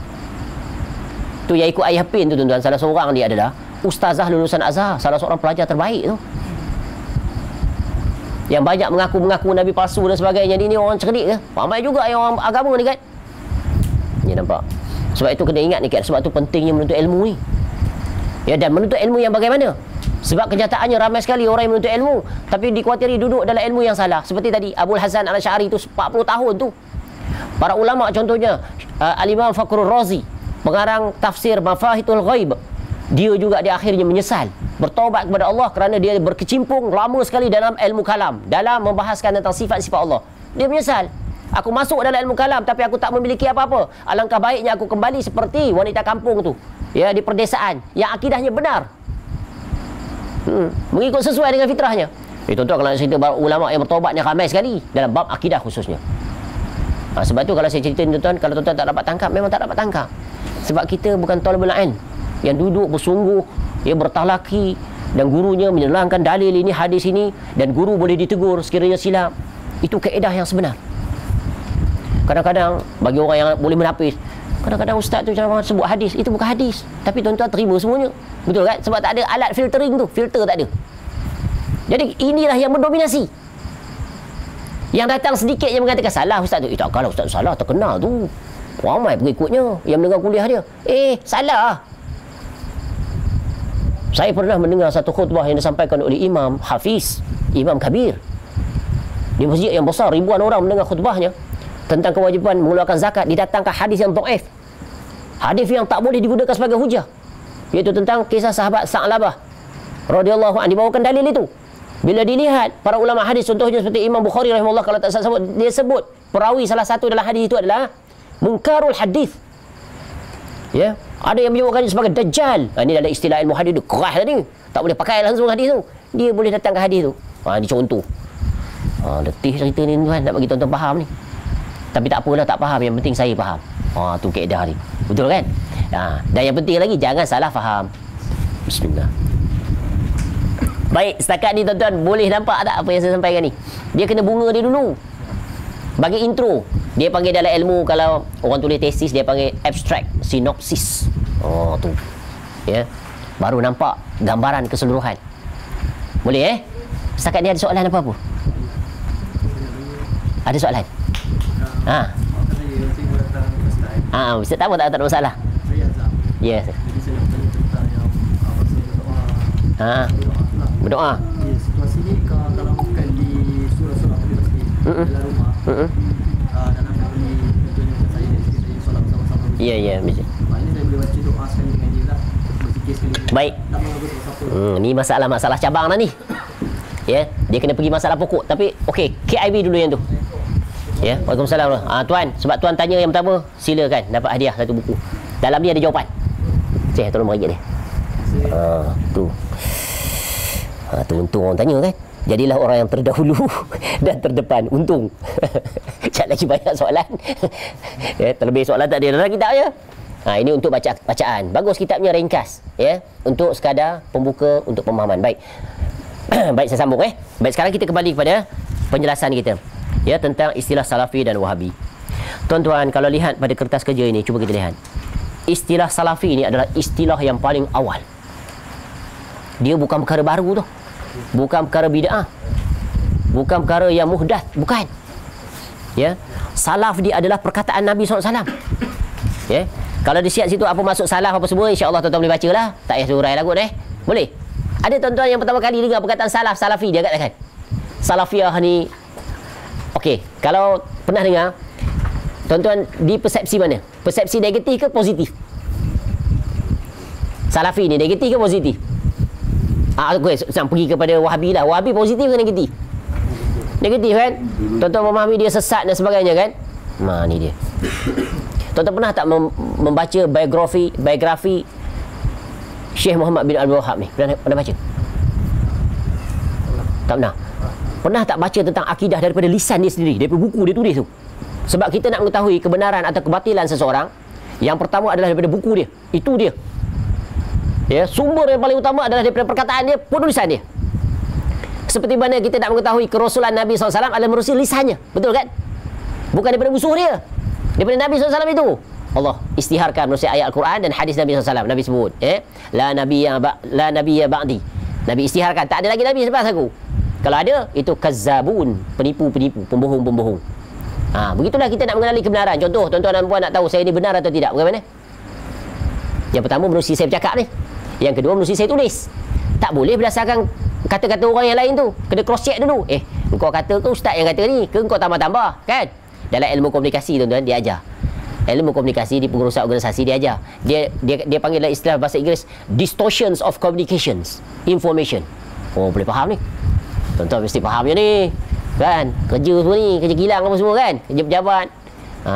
Tu yang ikut ayah pin tu tuan-tuan, salah seorang dia adalah ustazah lulusan Azhar, salah seorang pelajar terbaik tu. Yang banyak mengaku-mengaku nabi palsu dan sebagainya. Ini, ini orang cerdik ke? Ramai juga yang orang agama ni kan. Ni nampak. Sebab itu kena ingat ni kan, sebab tu pentingnya menuntut ilmu ni. Ya, dan menuntut ilmu yang bagaimana? Sebab kenyataannya ramai sekali orang yang menuntut ilmu, tapi dikhawatiri duduk dalam ilmu yang salah. Seperti tadi Abul Hasan Al-Asy'ari tu empat puluh tahun tu. Para ulama contohnya uh, Al-Imam Fakhrul Razi, pengarang tafsir Mafahitul Ghaib, dia juga di akhirnya menyesal, bertaubat kepada Allah kerana dia berkecimpung lama sekali dalam ilmu kalam, dalam membahaskan tentang sifat-sifat Allah. Dia menyesal, aku masuk dalam ilmu kalam tapi aku tak memiliki apa-apa. Alangkah baiknya aku kembali seperti wanita kampung tu, ya, di perdesaan, yang akidahnya benar, Hmm, mengikut sesuai dengan fitrahnya. Eh, tuan-tuan, kalau cerita ulama yang bertaubat ni ramai sekali dalam bab akidah khususnya. Ha, sebab tu kalau saya cerita tuan-tuan, kalau tuan-tuan tak dapat tangkap, memang tak dapat tangkap. Sebab kita bukan talibul ilm yang duduk bersungguh, ya, bertalaki, dan gurunya menerangkan dalil ini, hadis ini, dan guru boleh ditegur sekiranya silap. Itu kaedah yang sebenar. Kadang-kadang bagi orang yang boleh menapis, kadang-kadang ustaz tu macam sebut hadis, itu bukan hadis, tapi tuan-tuan terima semuanya. Betul kan? Sebab tak ada alat filtering tu, filter tak ada. Jadi inilah yang mendominasi. Yang datang sedikit yang mengatakan salah ustaz tu. Eh, takkanlah ustaz tu salah, terkenal tu, ramai pengikutnya yang mendengar kuliah dia. Eh, salah. Saya pernah mendengar satu khutbah yang disampaikan oleh Imam Hafiz, Imam Kabir, di masjid yang besar, ribuan orang mendengar khutbahnya tentang kewajipan mengeluarkan zakat. Didatangkan hadis yang dhaif, hadis yang tak boleh digunakan sebagai hujah, iaitu tentang kisah sahabat Sa'labah radhiyallahu anhu. Dibawakan dalil itu. Bila dilihat para ulama hadis, contohnya seperti Imam Bukhari rahimahullah, kalau tak salah sebut, dia sebut perawi salah satu dalam hadis itu adalah munkarul hadis. Ya, ada yang menyebutkannya sebagai dajjal. Ha, ini dalam istilah ilmu hadis tu, keras tadi, tak boleh pakai langsung hadis tu. Dia boleh datang ke hadis tu. Ha, ini contoh. Ha, letih cerita ni tuan, nak bagi tuan-tuan faham ni. Tapi tak apalah, tak faham, yang penting saya faham. Ha, tu kaedah ni. Betul kan? Ha, dan yang penting lagi, jangan salah faham. Bismillah. Baik, setakat ni tuan-tuan, boleh nampak tak apa yang saya sampaikan ni? Dia kena bunga dia dulu. Bagi intro, dia panggil dalam ilmu, kalau orang tulis tesis, dia panggil abstract synopsis. Oh, tu. Ya. Baru nampak gambaran keseluruhan. Boleh eh? Setakat ni ada soalan apa-apa? Ada soalan? Ha. Ah, ha, tak apa, tak, tak ada masalah. Ya. Yes. Ha. Berdoa. Ya, situasi ni kalau bukan di surah-surah dalam rumah, dan nak beli contohnya saya saya solat bersama-sama. Ya, ya, mesti. Maknanya saya boleh baca doa sekali dengan dia lah. Berzikir sekali. Baik. Tak mengaku siapa. Hmm, ni masalah-masalah cabang dah ni. Ya, dia kena pergi masalah pokok. Tapi okey, K I B dulu yang tu. Ya, Waalaikumsalam. Ah, tuan, sebab tuan tanya yang pertama, silakan dapat hadiah satu buku. Dalam dia ada jawapan. Saya tolong bagi dia. Ah, tu. Ah, tu untung orang tanya kan. Jadilah orang yang terdahulu dan terdepan. Untung. Sekejap lagi banyak soalan. Ya, terlebih soalan tak ada dalam kitab je. Ha, ini untuk baca bacaan. Bagus kitabnya ringkas. Ya, untuk sekadar pembuka, untuk pemahaman. Baik. Baik, saya sambung eh. Baik, sekarang kita kembali kepada penjelasan kita. Ya, tentang istilah Salafi dan Wahabi. Tuan-tuan, kalau lihat pada kertas kerja ini, cuba kita lihat. Istilah Salafi ini adalah istilah yang paling awal. Dia bukan perkara baru tu. Bukan perkara bid'ah. Bukan perkara yang muhdath. Bukan. Ya. Salaf dia adalah perkataan Nabi sallallahu alaihi wasallam. Ya. Kalau di siap situ apa maksud salaf apa semua, insya-Allah tuan-tuan boleh baca lah. Tak payah surai lah kot eh. Boleh. Ada tuan-tuan yang pertama kali dengar perkataan salaf, salafi dia katakan. Salafiyah ni. Okey, kalau pernah dengar, tuan-tuan di persepsi mana? Persepsi negatif ke positif? Salafi ni negatif ke positif? Ah, okay, saya pergi kepada Wahabi lah. Wahabi positif ke negatif? Negatif kan? Tuan-tuan memahami dia sesat dan sebagainya kan? Nah, ni dia. Tuan-tuan pernah tak mem membaca biografi biografi Syekh Muhammad bin Abdul Wahab ni? Pernah, pernah baca? Tak pernah. Pernah tak baca tentang akidah daripada lisan dia sendiri, daripada buku dia tulis tu? Sebab kita nak mengetahui kebenaran atau kebatilan seseorang, yang pertama adalah daripada buku dia. Itu dia. Ya, sumber yang paling utama adalah daripada perkataan dia, penulisan dia. Seperti mana kita nak mengetahui kerasulan Nabi sallallahu alaihi wasallam adalah menerusi lisannya. Betul kan? Bukan daripada musuh dia. Daripada Nabi sallallahu alaihi wasallam itu. Allah istiharkan menerusi ayat Al-Quran dan hadis Nabi sallallahu alaihi wasallam. Nabi sebut, eh, la nabiyya ba la nabiyya ba'di. Nabi istiharkan, tak ada lagi nabi selepas aku. Kalau ada, itu kazzabun, penipu-penipu, pembohong-pembohong. Ha, begitulah kita nak mengenali kebenaran. Contoh, tuan-tuan dan puan nak tahu saya ini benar atau tidak. Bagaimana? Yang pertama, menerusi saya bercakap ni. Yang kedua, menerusi saya tulis. Tak boleh berdasarkan kata-kata orang yang lain tu. Kena cross check dulu. Eh, engkau kata ke ustaz yang kata ni? Ke engkau tambah-tambah? Kan? Dalam ilmu komunikasi, tuan-tuan, dia ajar. Ilmu komunikasi di pengurusan organisasi dia ajar. Dia dia dia panggil dalam istilah bahasa Inggeris distortions of communications, information. Oh, boleh faham ni. Tuan-tuan mesti fahamnya ni. Kan? Kerja semua ni, kerja kilang apa semua kan? Kerja pejabat. Ha.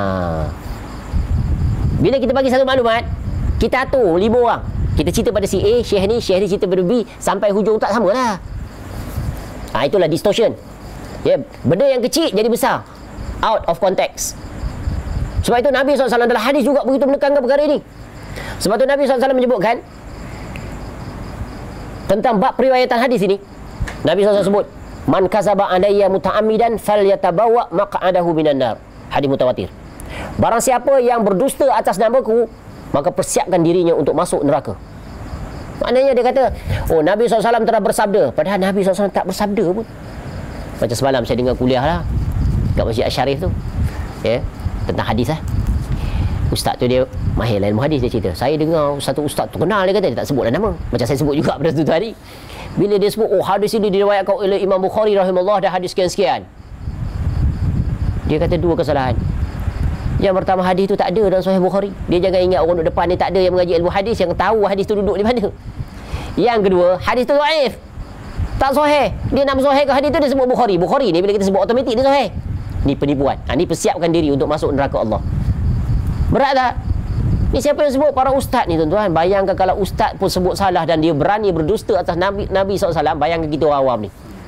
Bila kita bagi satu maklumat, kita atur lima orang. Kita cerita pada si A, Syekh ni, Syekh ni cerita pada B, sampai hujung tak sama lah. Ha, itulah distortion. Ya, benda yang kecil jadi besar. Out of context. Sebab itu Nabi sallallahu alaihi wasallam dalam hadis juga begitu menekankan perkara ini. Sebab itu Nabi sallallahu alaihi wasallam menyebutkan tentang bab periwayatan hadis ini. Nabi sallallahu alaihi wasallam sebut, man kazaba alayya muta'ammidan falyatabawa maq'adahu minan nar. Hadis mutawatir. Barang siapa yang berdusta atas namaku, maka persiapkan dirinya untuk masuk neraka. Maknanya dia kata, oh Nabi sallallahu alaihi wasallam telah bersabda, padahal Nabi sallallahu alaihi wasallam tak bersabda pun. Macam semalam saya dengar kuliah lah kat Masjid Asy-Syarif tu. Ya, tentang hadis lah. Ustaz tu dia mahir ilmu hadis, dia cerita. Saya dengar satu ustaz tu kenal, dia kata dia tak sebutlah nama. Macam saya sebut juga pada tu hari. Bila dia sebut, oh hadis ini diriwayatkan oleh Imam Bukhari rahimahullah dan hadis sekian-sekian. Dia kata dua kesalahan. Yang pertama, hadis tu tak ada dalam Sahih Bukhari. Dia jangan ingat orang duduk depan ni tak ada yang mengaji ilmu hadis yang tahu hadis tu duduk di mana. Yang kedua, hadis tu dhaif. Tak sahih. Dia nak sahihkan hadis tu dia sebut Bukhari. Bukhari ni bila kita sebut automatik dia sahih. Ni penipuan. Ha, ni persiapkan diri untuk masuk neraka Allah. Berat tak? Ni siapa yang sebut? Para ustaz ni tuan-tuan. Bayangkan kalau ustaz pun sebut salah dan dia berani berdusta atas Nabi, Nabi sallallahu alaihi wasallam. Bayangkan kita orang awam ni.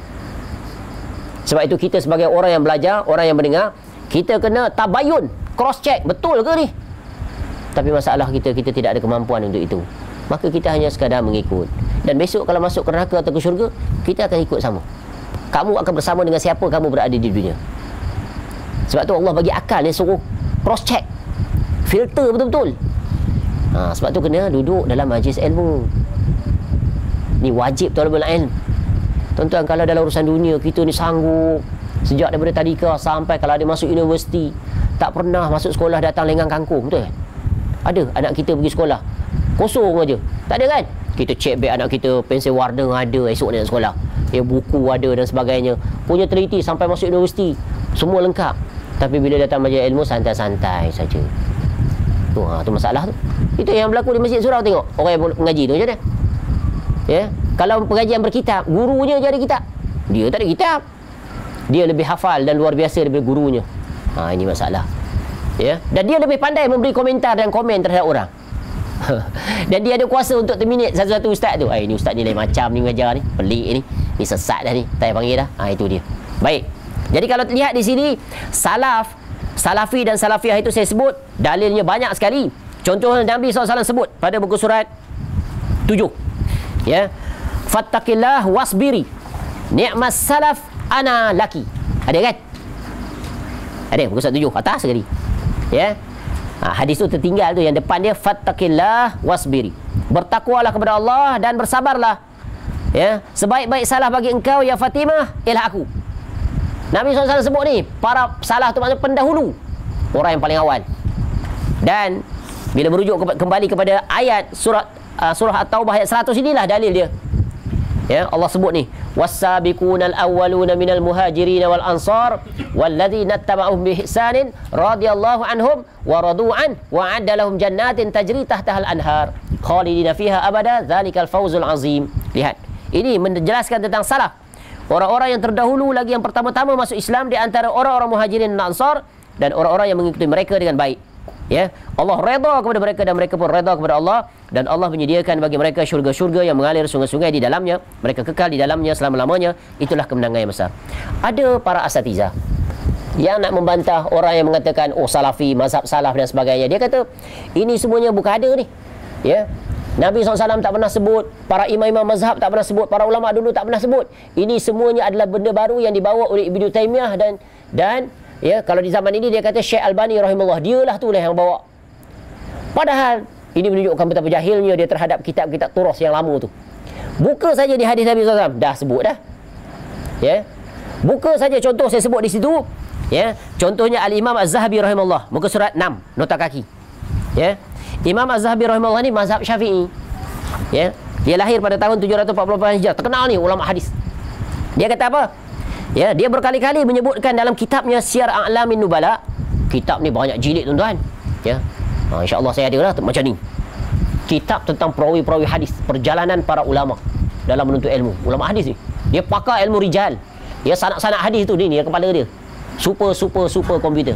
Sebab itu kita sebagai orang yang belajar, orang yang mendengar, kita kena tabayun, cross check, betul ke ni? Tapi masalah kita, kita tidak ada kemampuan untuk itu. Maka kita hanya sekadar mengikut. Dan besok kalau masuk ke neraka atau ke syurga, kita akan ikut sama. Kamu akan bersama dengan siapa kamu berada di dunia. Sebab tu Allah bagi akal, dia suruh cross check, filter betul-betul. Ha, sebab tu kena duduk dalam majlis ilmu. Ni wajib talibul ilm. Tuan-tuan, kalau dalam urusan dunia kita ni sanggup sejak daripada tadika sampai kalau ada masuk universiti, tak pernah masuk sekolah datang lenggang kangkung, betul kan? Ada anak kita pergi sekolah kosong aja, tak ada kan? Kita check beg anak kita, pensel warna ada, esok dia nak sekolah, ya, buku ada dan sebagainya, punya teliti sampai masuk universiti, semua lengkap. Tapi bila datang majlis ilmu, santai-santai saja. Tu, ha, tu masalah tu. Itu yang berlaku di Masjid Surau. Tengok orang yang mengaji tu macam mana. Ya, kalau pengajian berkitab, gurunya je ada kitab, dia tak ada kitab. Dia lebih hafal dan luar biasa daripada gurunya. Ha, ini masalah. Ya, dan dia lebih pandai memberi komentar dan komen terhadap orang. Dan dia ada kuasa untuk terminate satu-satu ustaz tu. Ai, ni ustaz ni lain macam ni mengajar ni, pelik ni. Ni sesat dah ni, tak payah panggil dah. Ha, itu dia. Baik. Jadi kalau lihat di sini, salaf, salafi dan salafiyah itu saya sebut, dalilnya banyak sekali. Contohnya Nabi sallallahu alaihi wasallam sebut pada buku surat tujuh. Ya. Fattaqillah wasbiri. Ni'mas salaf ana laki. Ada kan? Ada buku surat tujuh atas sekali. Ya. Ha, hadis tu tertinggal tu, yang depan dia fattaqillah wasbiri. Bertakwalah kepada Allah dan bersabarlah. Ya, sebaik-baik salah bagi engkau ya Fatimah ialah aku. Nabi sallallahu alaihi wasallam sebut ni, para salah tu maksudnya pendahulu, orang yang paling awal. Dan bila merujuk ke, kembali kepada ayat surat uh, surah At-Taubah ayat seratus, inilah dalil dia. Ya, Allah sebut ni, was-sabiqunal awwaluna minal muhajirin wal ansar walladzina ittaba'uhum bi ihsanin radhiyallahu anhum wa radu an wa 'adda lahum jannatin tajri tahtaha al-anhar khalidina fiha abada dzalikal fawzul azim. Lihat, ini menjelaskan tentang salaf, orang-orang yang terdahulu lagi yang pertama-tama masuk Islam di antara orang-orang muhajirin dan ansar, dan orang-orang yang mengikuti mereka dengan baik. Ya, Allah redha kepada mereka dan mereka pun redha kepada Allah, dan Allah menyediakan bagi mereka syurga-syurga yang mengalir sungai-sungai di dalamnya, mereka kekal di dalamnya selama-lamanya. Itulah kemenangan yang besar. Ada para asatizah yang nak membantah orang yang mengatakan oh salafi, mazhab salaf dan sebagainya. Dia kata ini semuanya bukan ada ni. Ya, Nabi sallallahu alaihi wasallam tak pernah sebut, para imam-imam mazhab tak pernah sebut, para ulama dulu tak pernah sebut. Ini semuanya adalah benda baru yang dibawa oleh Ibnu Taimiyah dan dan ya, kalau di zaman ini dia kata Syekh Albani rahimahullah, dialah tu lah yang bawa. Padahal ini menunjukkan betapa jahilnya dia terhadap kitab-kitab turas yang lama tu. Buka saja di hadis Nabi sallallahu alaihi wasallam, dah sebut dah. Ya. Buka saja contoh saya sebut di situ. Ya. Contohnya Al-Imam Az-Zahabi rahimahullah, muka surat enam, nota kaki. Ya. Imam Az-Zahabi rahimahullah ni mazhab Syafi'i. Ya. Dia lahir pada tahun tujuh ratus empat puluh lapan Hijrah. Terkenal ni ulama hadis. Dia kata apa? Ya, dia berkali-kali menyebutkan dalam kitabnya Syiar A'lamin Nubala. Kitab ni banyak jilid tuan-tuan. Ya. Ha, insya-Allah saya ada lah macam ni. Kitab tentang perawi-perawi hadis, perjalanan para ulama dalam menuntut ilmu. Ulama hadis ni, dia pakar ilmu rijal. Ya, sanak-sanak hadis tu ni, ni kepala dia. Super super super komputer.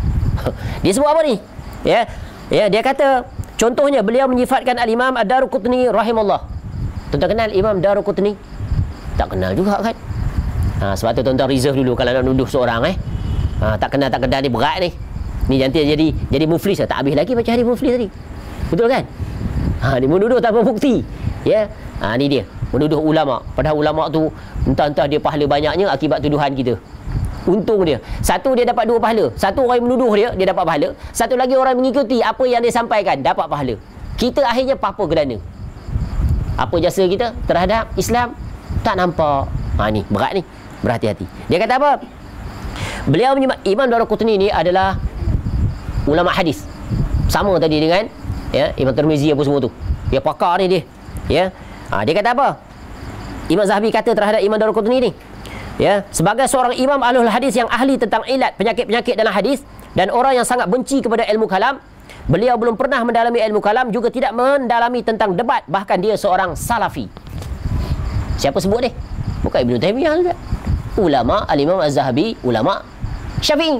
Dia sebut apa ni? Ya. Ya, dia kata contohnya beliau menyifatkan Al-Imam Ad-Daruqutni rahimahullah. Tuan-tuan kenal Imam Daruqutni? Tak kenal juga kan? Ha, sebab tu tuan-tuan reserve dulu kalau nak nuduh seorang eh. Ha, tak kenal tak kenal ni berat ni. Ni nanti jadi jadi muflis lah. Tak habis lagi baca hadis muflis tadi. Betul kan? Ha, dia menuduh tanpa bukti. Ya. Ha, ni dia. Menuduh ulama. Padahal ulama tu entah-entah dia pahala banyaknya akibat tuduhan kita. Untung dia. Satu dia dapat dua pahala. Satu orang yang menuduh dia, dia dapat pahala. Satu lagi orang mengikuti apa yang dia sampaikan, dapat pahala. Kita akhirnya apa kerana? Apa jasa kita terhadap Islam? Tak nampak. Ha, ni berat ni. Berhati-hati. Dia kata apa? Beliau menyimak, Imam Daruqutni ni adalah ulama hadis. Sama tadi dengan ya, Imam Tirmizi apa semua tu. Dia pakar ni dia. Ya. Ha, dia kata apa? Imam Zahabi kata terhadap Imam Daruqutni ni, ya, sebagai seorang imam ahlul hadis yang ahli tentang ilat penyakit-penyakit dalam hadis dan orang yang sangat benci kepada ilmu kalam, beliau belum pernah mendalami ilmu kalam, juga tidak mendalami tentang debat, bahkan dia seorang salafi. Siapa sebut ni? Bukan Ibnu Taimiyah juga. Ulama Al-Imam Az-Zahabi, ulama Syafi'i.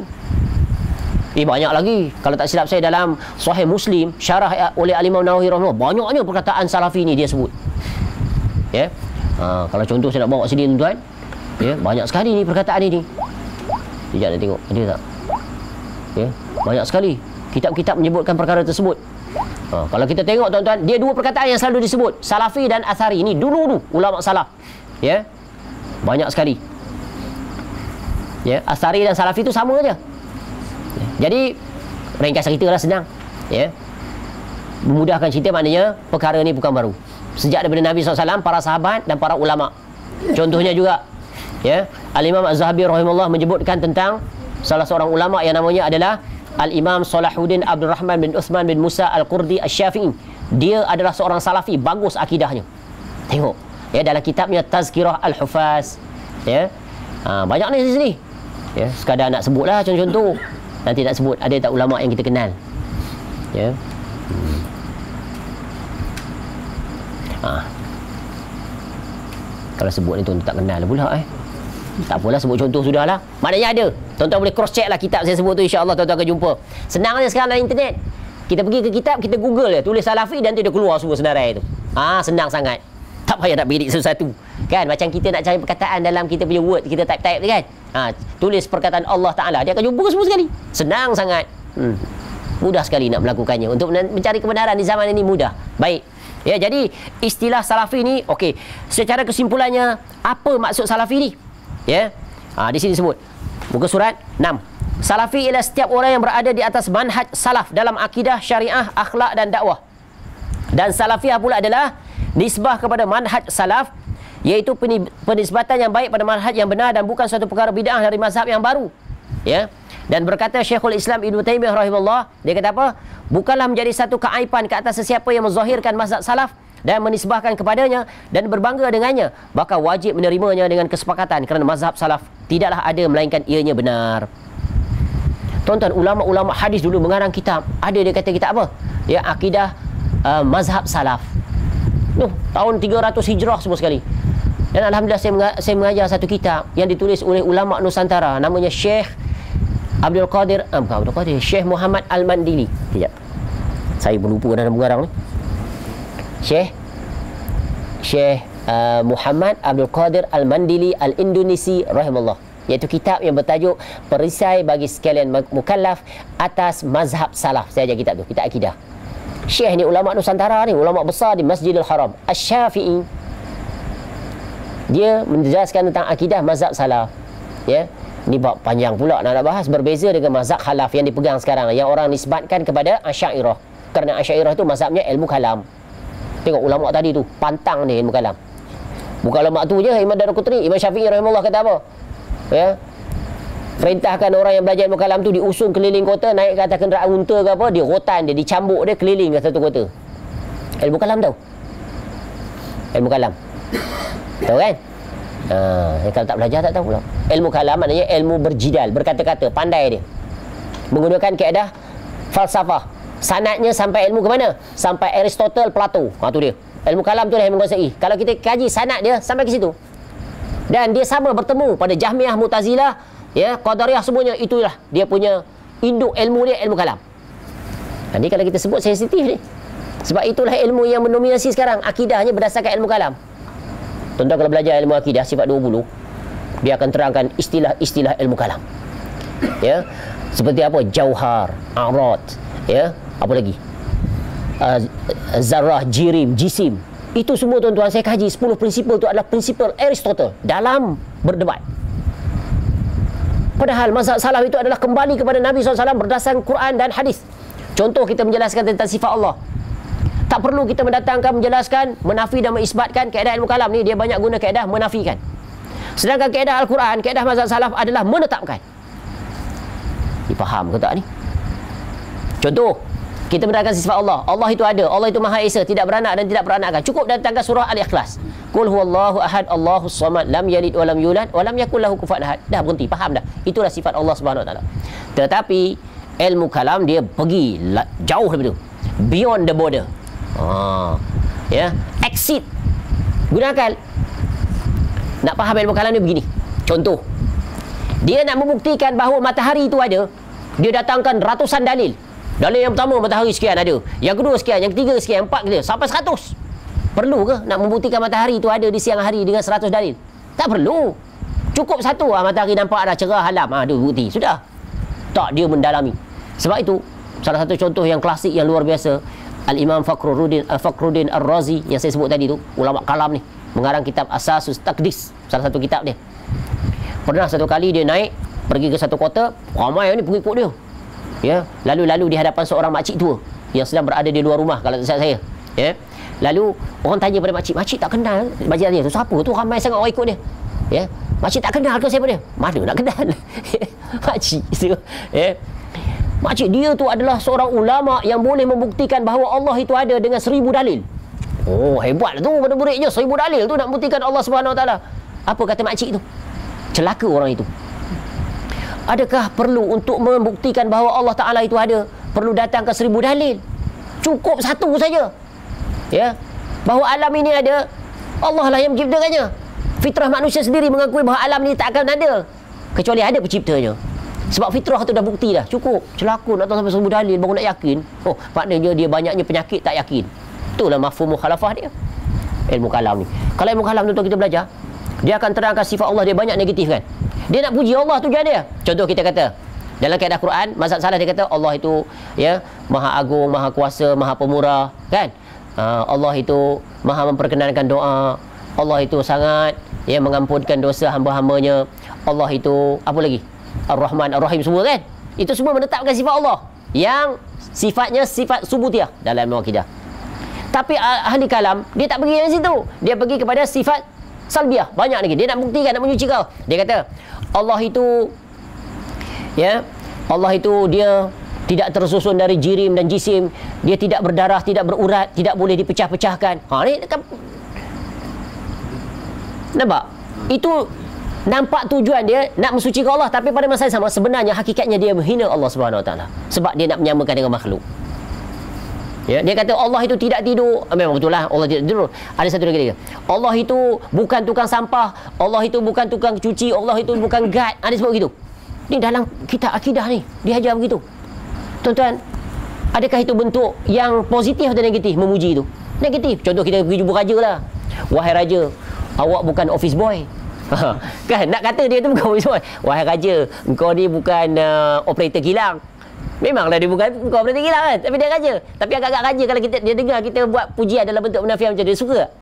Eh, banyak lagi. Kalau tak silap saya dalam Sahih Muslim syarah oleh Al-Imam Nawawi rahimahullah, banyaknya perkataan salafi ni dia sebut. Ya. Ha, kalau contoh saya nak bawa sini tuan-tuan. Ya, banyak sekali ni perkataan ini. Sekejap nak tengok ada tak? Ya, banyak sekali kitab-kitab menyebutkan perkara tersebut. Ha, kalau kita tengok tuan-tuan, dia dua perkataan yang selalu disebut, salafi dan athari. Ini dulu-dulu ulama salaf. Ya. Banyak sekali. Ya, athari dan salafi itu sama aja. Ya, jadi ringkas ceritalah senang. Ya. Memudahkan cerita maknanya perkara ni bukan baru. Sejak daripada Nabi sallallahu alaihi wasallam, para sahabat dan para ulama. Contohnya juga ya, Al-Imam Az-Zahabi rahimahullah menyebutkan tentang salah seorang ulama yang namanya adalah Al-Imam Salahuddin Abdul Rahman bin Uthman bin Musa Al-Qurdi Asy-Syafi'i. Dia adalah seorang salafi, bagus akidahnya. Tengok ya, dalam kitabnya Tazkirah Al-Hufaz. Ya. Ha, banyak ni di sini. Ya, sekadar nak sebutlah contoh-contoh. Nanti nak sebut ada tak ulama yang kita kenal. Ya. Hmm. Ha. Kalau sebut ni tuan tak kenal pula eh. Tak apalah, sebut contoh sudahlah. Maknanya ada. Tuan-tuan boleh cross check lah kitab saya sebut tu, insya-Allah tuan-tuan akan jumpa. Senang je sekarang dalam internet. Kita pergi ke kitab, kita Google je, tulis salafi dan nanti dia keluar semua senarai tu. Ah, senang sangat. Tak Tak payah nak bidik satu-satu. Kan? Macam kita nak cari perkataan dalam kita punya word, kita type-type tu kan. Ha, tulis perkataan Allah Ta'ala, dia akan jumpa semua sekali. Senang sangat. Hmm. Mudah sekali nak melakukannya. Untuk mencari kebenaran di zaman ini mudah. Baik. Ya, jadi istilah salafi ni, okey. Secara kesimpulannya, apa maksud salafi ni? Ya. Ha, di sini sebut. Muka surat enam. Salafi ialah setiap orang yang berada di atas manhaj salaf dalam akidah, syariah, akhlak dan dakwah. Dan salafiyah pula adalah nisbah kepada manhaj salaf, iaitu penisbatan yang baik pada manhaj yang benar dan bukan suatu perkara bid'ah dari mazhab yang baru. Ya. Dan berkata Syekhul Islam Ibnu Taimiyah rahimahullah, dia kata apa? Bukanlah menjadi satu keaiban ke atas sesiapa yang menzahirkan mazhab salaf dan menisbahkan kepadanya dan berbangga dengannya, bahkan wajib menerimanya dengan kesepakatan, kerana mazhab salaf tidaklah ada melainkan ianya benar. Tuan-tuan, ulama-ulama hadis dulu mengarang kitab, ada dia kata kitab apa? Ya, akidah uh, mazhab salaf. Nuh, tahun tiga ratus Hijrah semua sekali. Dan alhamdulillah saya, menga saya mengajar satu kitab yang ditulis oleh ulama Nusantara, namanya Syekh Abdul Qadir, ah, bukan Abdul Qadir, Syekh Muhammad Al-Mandili. Sekejap, saya pun lupa dalam mengarang ni. Syekh Syekh uh, Muhammad Abdul Qadir Al-Mandili Al-Indonesi rahimahullah, iaitu kitab yang bertajuk Perisai bagi sekalian mukallaf atas mazhab salaf. Saya ajar kitab tu, kitab akidah. Syekh ni ulama Nusantara ni, ulama besar di Masjidil Haram, Asy-Syafi'i. Dia menjelaskan tentang akidah mazhab salaf. Ya. Ni bab panjang pula nak, nak bahas. Berbeza dengan mazhab khalaf yang dipegang sekarang, yang orang nisbatkan kepada Asy'ariyah. Kerana Asy'ariyah tu mazhabnya ilmu kalam. Tengok ulama tadi tu, pantang dia ilmu kalam. Bukan ulama tu je, Imam Daruqutni, Imam Syafi'i rahimahullah kata apa? Ya. Perintahkan orang yang belajar ilmu kalam tu diusung keliling kota, naik ke atas kenderaan unta ke apa, dia rotan dia, dicambuk dia keliling ke satu kota. Ilmu kalam tahu? Ilmu kalam. Tahu kan? Ha, kalau tak belajar tak tahu pula. Ilmu kalam maknanya ilmu berjidal, berkata-kata, pandai dia. Menggunakan kaedah falsafah. Sanadnya sampai ilmu ke mana? Sampai Aristotle, Plato. Ha, tu dia. Ilmu kalam tu lah yang menguasai. Kalau kita kaji sanad dia sampai ke situ. Dan dia sama bertemu pada Jahmiyah, Mu'tazilah, ya, Qadariyah, semuanya itulah dia punya induk ilmu dia, ilmu kalam. Jadi kalau kita sebut sensitif ni. Sebab itulah ilmu yang mendominasi sekarang, akidahnya berdasarkan ilmu kalam. Tuan-tuan kalau belajar ilmu akidah sifat dua puluh, dia akan terangkan istilah-istilah ilmu kalam. Ya. Seperti apa? Jauhar, a'rad, ya, apa lagi? Uh, zarah, jirim, jisim. Itu semua tuan-tuan saya kaji. sepuluh prinsipal itu adalah prinsipal Aristotle dalam berdebat. Padahal mazhab salaf itu adalah kembali kepada Nabi sallallahu alaihi wasallam berdasarkan Quran dan hadis. Contoh, kita menjelaskan tentang sifat Allah. Tak perlu kita mendatangkan, menjelaskan, menafi dan mengisbatkan. Kaedah ilmu kalam ni dia banyak guna kaedah menafikan. Sedangkan kaedah Al-Quran, kaedah mazhab salaf adalah menetapkan. Dipaham ke tak ni? Contoh, kita menerangkan sifat Allah. Allah itu ada, Allah itu Maha Esa, tidak beranak dan tidak beranakkan. Cukup datangkan surah Al-Ikhlas. Qul huwallahu ahad, Allahus samad, lam yalid wa lam yulad wa lam yakul lahu kufuwan ahad. Dah berhenti, faham dah. Itulah sifat Allah Subhanahu wa taala. Tetapi ilmu kalam dia pergi jauh daripada itu. Beyond the border. Ha, ya, exit. Guna akal. Nak faham ilmu kalam ni begini. Contoh, dia nak membuktikan bahawa matahari itu ada, dia datangkan ratusan dalil. Dalil yang pertama, matahari sekian ada. Yang kedua sekian, yang ketiga sekian, empat kali, sampai seratus. Perlu ke nak membuktikan matahari itu ada di siang hari dengan seratus dalil? Tak perlu. Cukup satu, ah, matahari nampak ada cerah alam, ah, ada bukti. Sudah. Tak, dia mendalami. Sebab itu, salah satu contoh yang klasik, yang luar biasa, Al-Imam Fakhruddin Al-Fakhruddin Ar-Razi yang saya sebut tadi tu, ulama kalam ni, mengarang kitab Asasus Taqdis, salah satu kitab dia. Pernah satu kali dia naik pergi ke satu kota, ramai ni pengikut dia. Ya, lalu-lalu di hadapan seorang makcik tua yang sedang berada di luar rumah, kalau tak silap saya. Ya. Lalu orang tanya pada makcik, makcik tak kenal makcik tanya tu siapa tu, ramai sangat orang ikut dia. Ya. Makcik tak kenal ke siapa dia? Mana nak kenal? Makcik tu. Ya. Makcik dia tu adalah seorang ulama yang boleh membuktikan bahawa Allah itu ada dengan seribu dalil. Oh, hebat tu pada muridnya, seribu dalil tu nak membuktikan Allah Subhanahu wa taala. Apa kata makcik tu? Celaka orang itu. Adakah perlu untuk membuktikan bahawa Allah Ta'ala itu ada, perlu datang ke seribu dalil? Cukup satu saja. Ya. Bahawa alam ini ada, Allah lah yang menciptakannya. Fitrah manusia sendiri mengakui bahawa alam ini tak akan ada kecuali ada penciptanya. Sebab fitrah tu dah bukti dah. Cukup. Celaka nak tahu sampai seribu dalil baru nak yakin. Oh, maknanya dia banyaknya penyakit tak yakin. Itulah mafhum mukhalafah dia. ilmu kalam ni. Kalau ilmu kalam tu kita belajar, dia akan terangkan sifat Allah, dia banyak negatif kan. Dia nak puji Allah tujuan dia. Contoh kita kata dalam kaedah Quran, mazhab salaf dia kata Allah itu ya Maha Agung, Maha Kuasa, Maha Pemurah, kan? Uh, Allah itu Maha memperkenankan doa. Allah itu sangat ya mengampunkan dosa hamba-hambanya. Allah itu apa lagi? Ar-Rahman, Ar-Rahim, semua kan? Itu semua menetapkan sifat Allah yang sifatnya sifat subutiyah dalam ilmu akidah. Tapi ahli kalam dia tak pergi yang situ. Dia pergi kepada sifat salbiah. Banyak lagi. Dia nak buktikan, nak menyuci kau. Dia kata Allah itu ya, Allah itu dia tidak tersusun dari jirim dan jisim. Dia tidak berdarah, tidak berurat, tidak boleh dipecah-pecahkan. Ha ni kan, nampak? Itu nampak tujuan dia nak mensucikan Allah, tapi pada masa yang sama sebenarnya hakikatnya dia menghina Allah Subhanahu Wa Taala sebab dia nak menyamakan dengan makhluk. Ya, dia kata Allah itu tidak tidur. Memang betul lah, Allah tidak tidur. Ada satu lagi dia. Allah itu bukan tukang sampah, Allah itu bukan tukang cuci, Allah itu bukan guard. Ada sebut begitu. Ni dalam kitab akidah ni dia ajar begitu. Tuan-tuan, adakah itu bentuk yang positif atau negatif memuji itu? Negatif. Contoh kita pergi jumpa raja lah. Wahai raja, awak bukan office boy. Kan nak kata dia tu bukan office boy. Wahai raja, engkau ni bukan uh, operator kilang. Memanglah dia bukan bukan operator kilang kan, tapi dia raja. Tapi agak-agak raja kalau kita dia dengar kita buat pujian dalam bentuk menafian macam dia suka.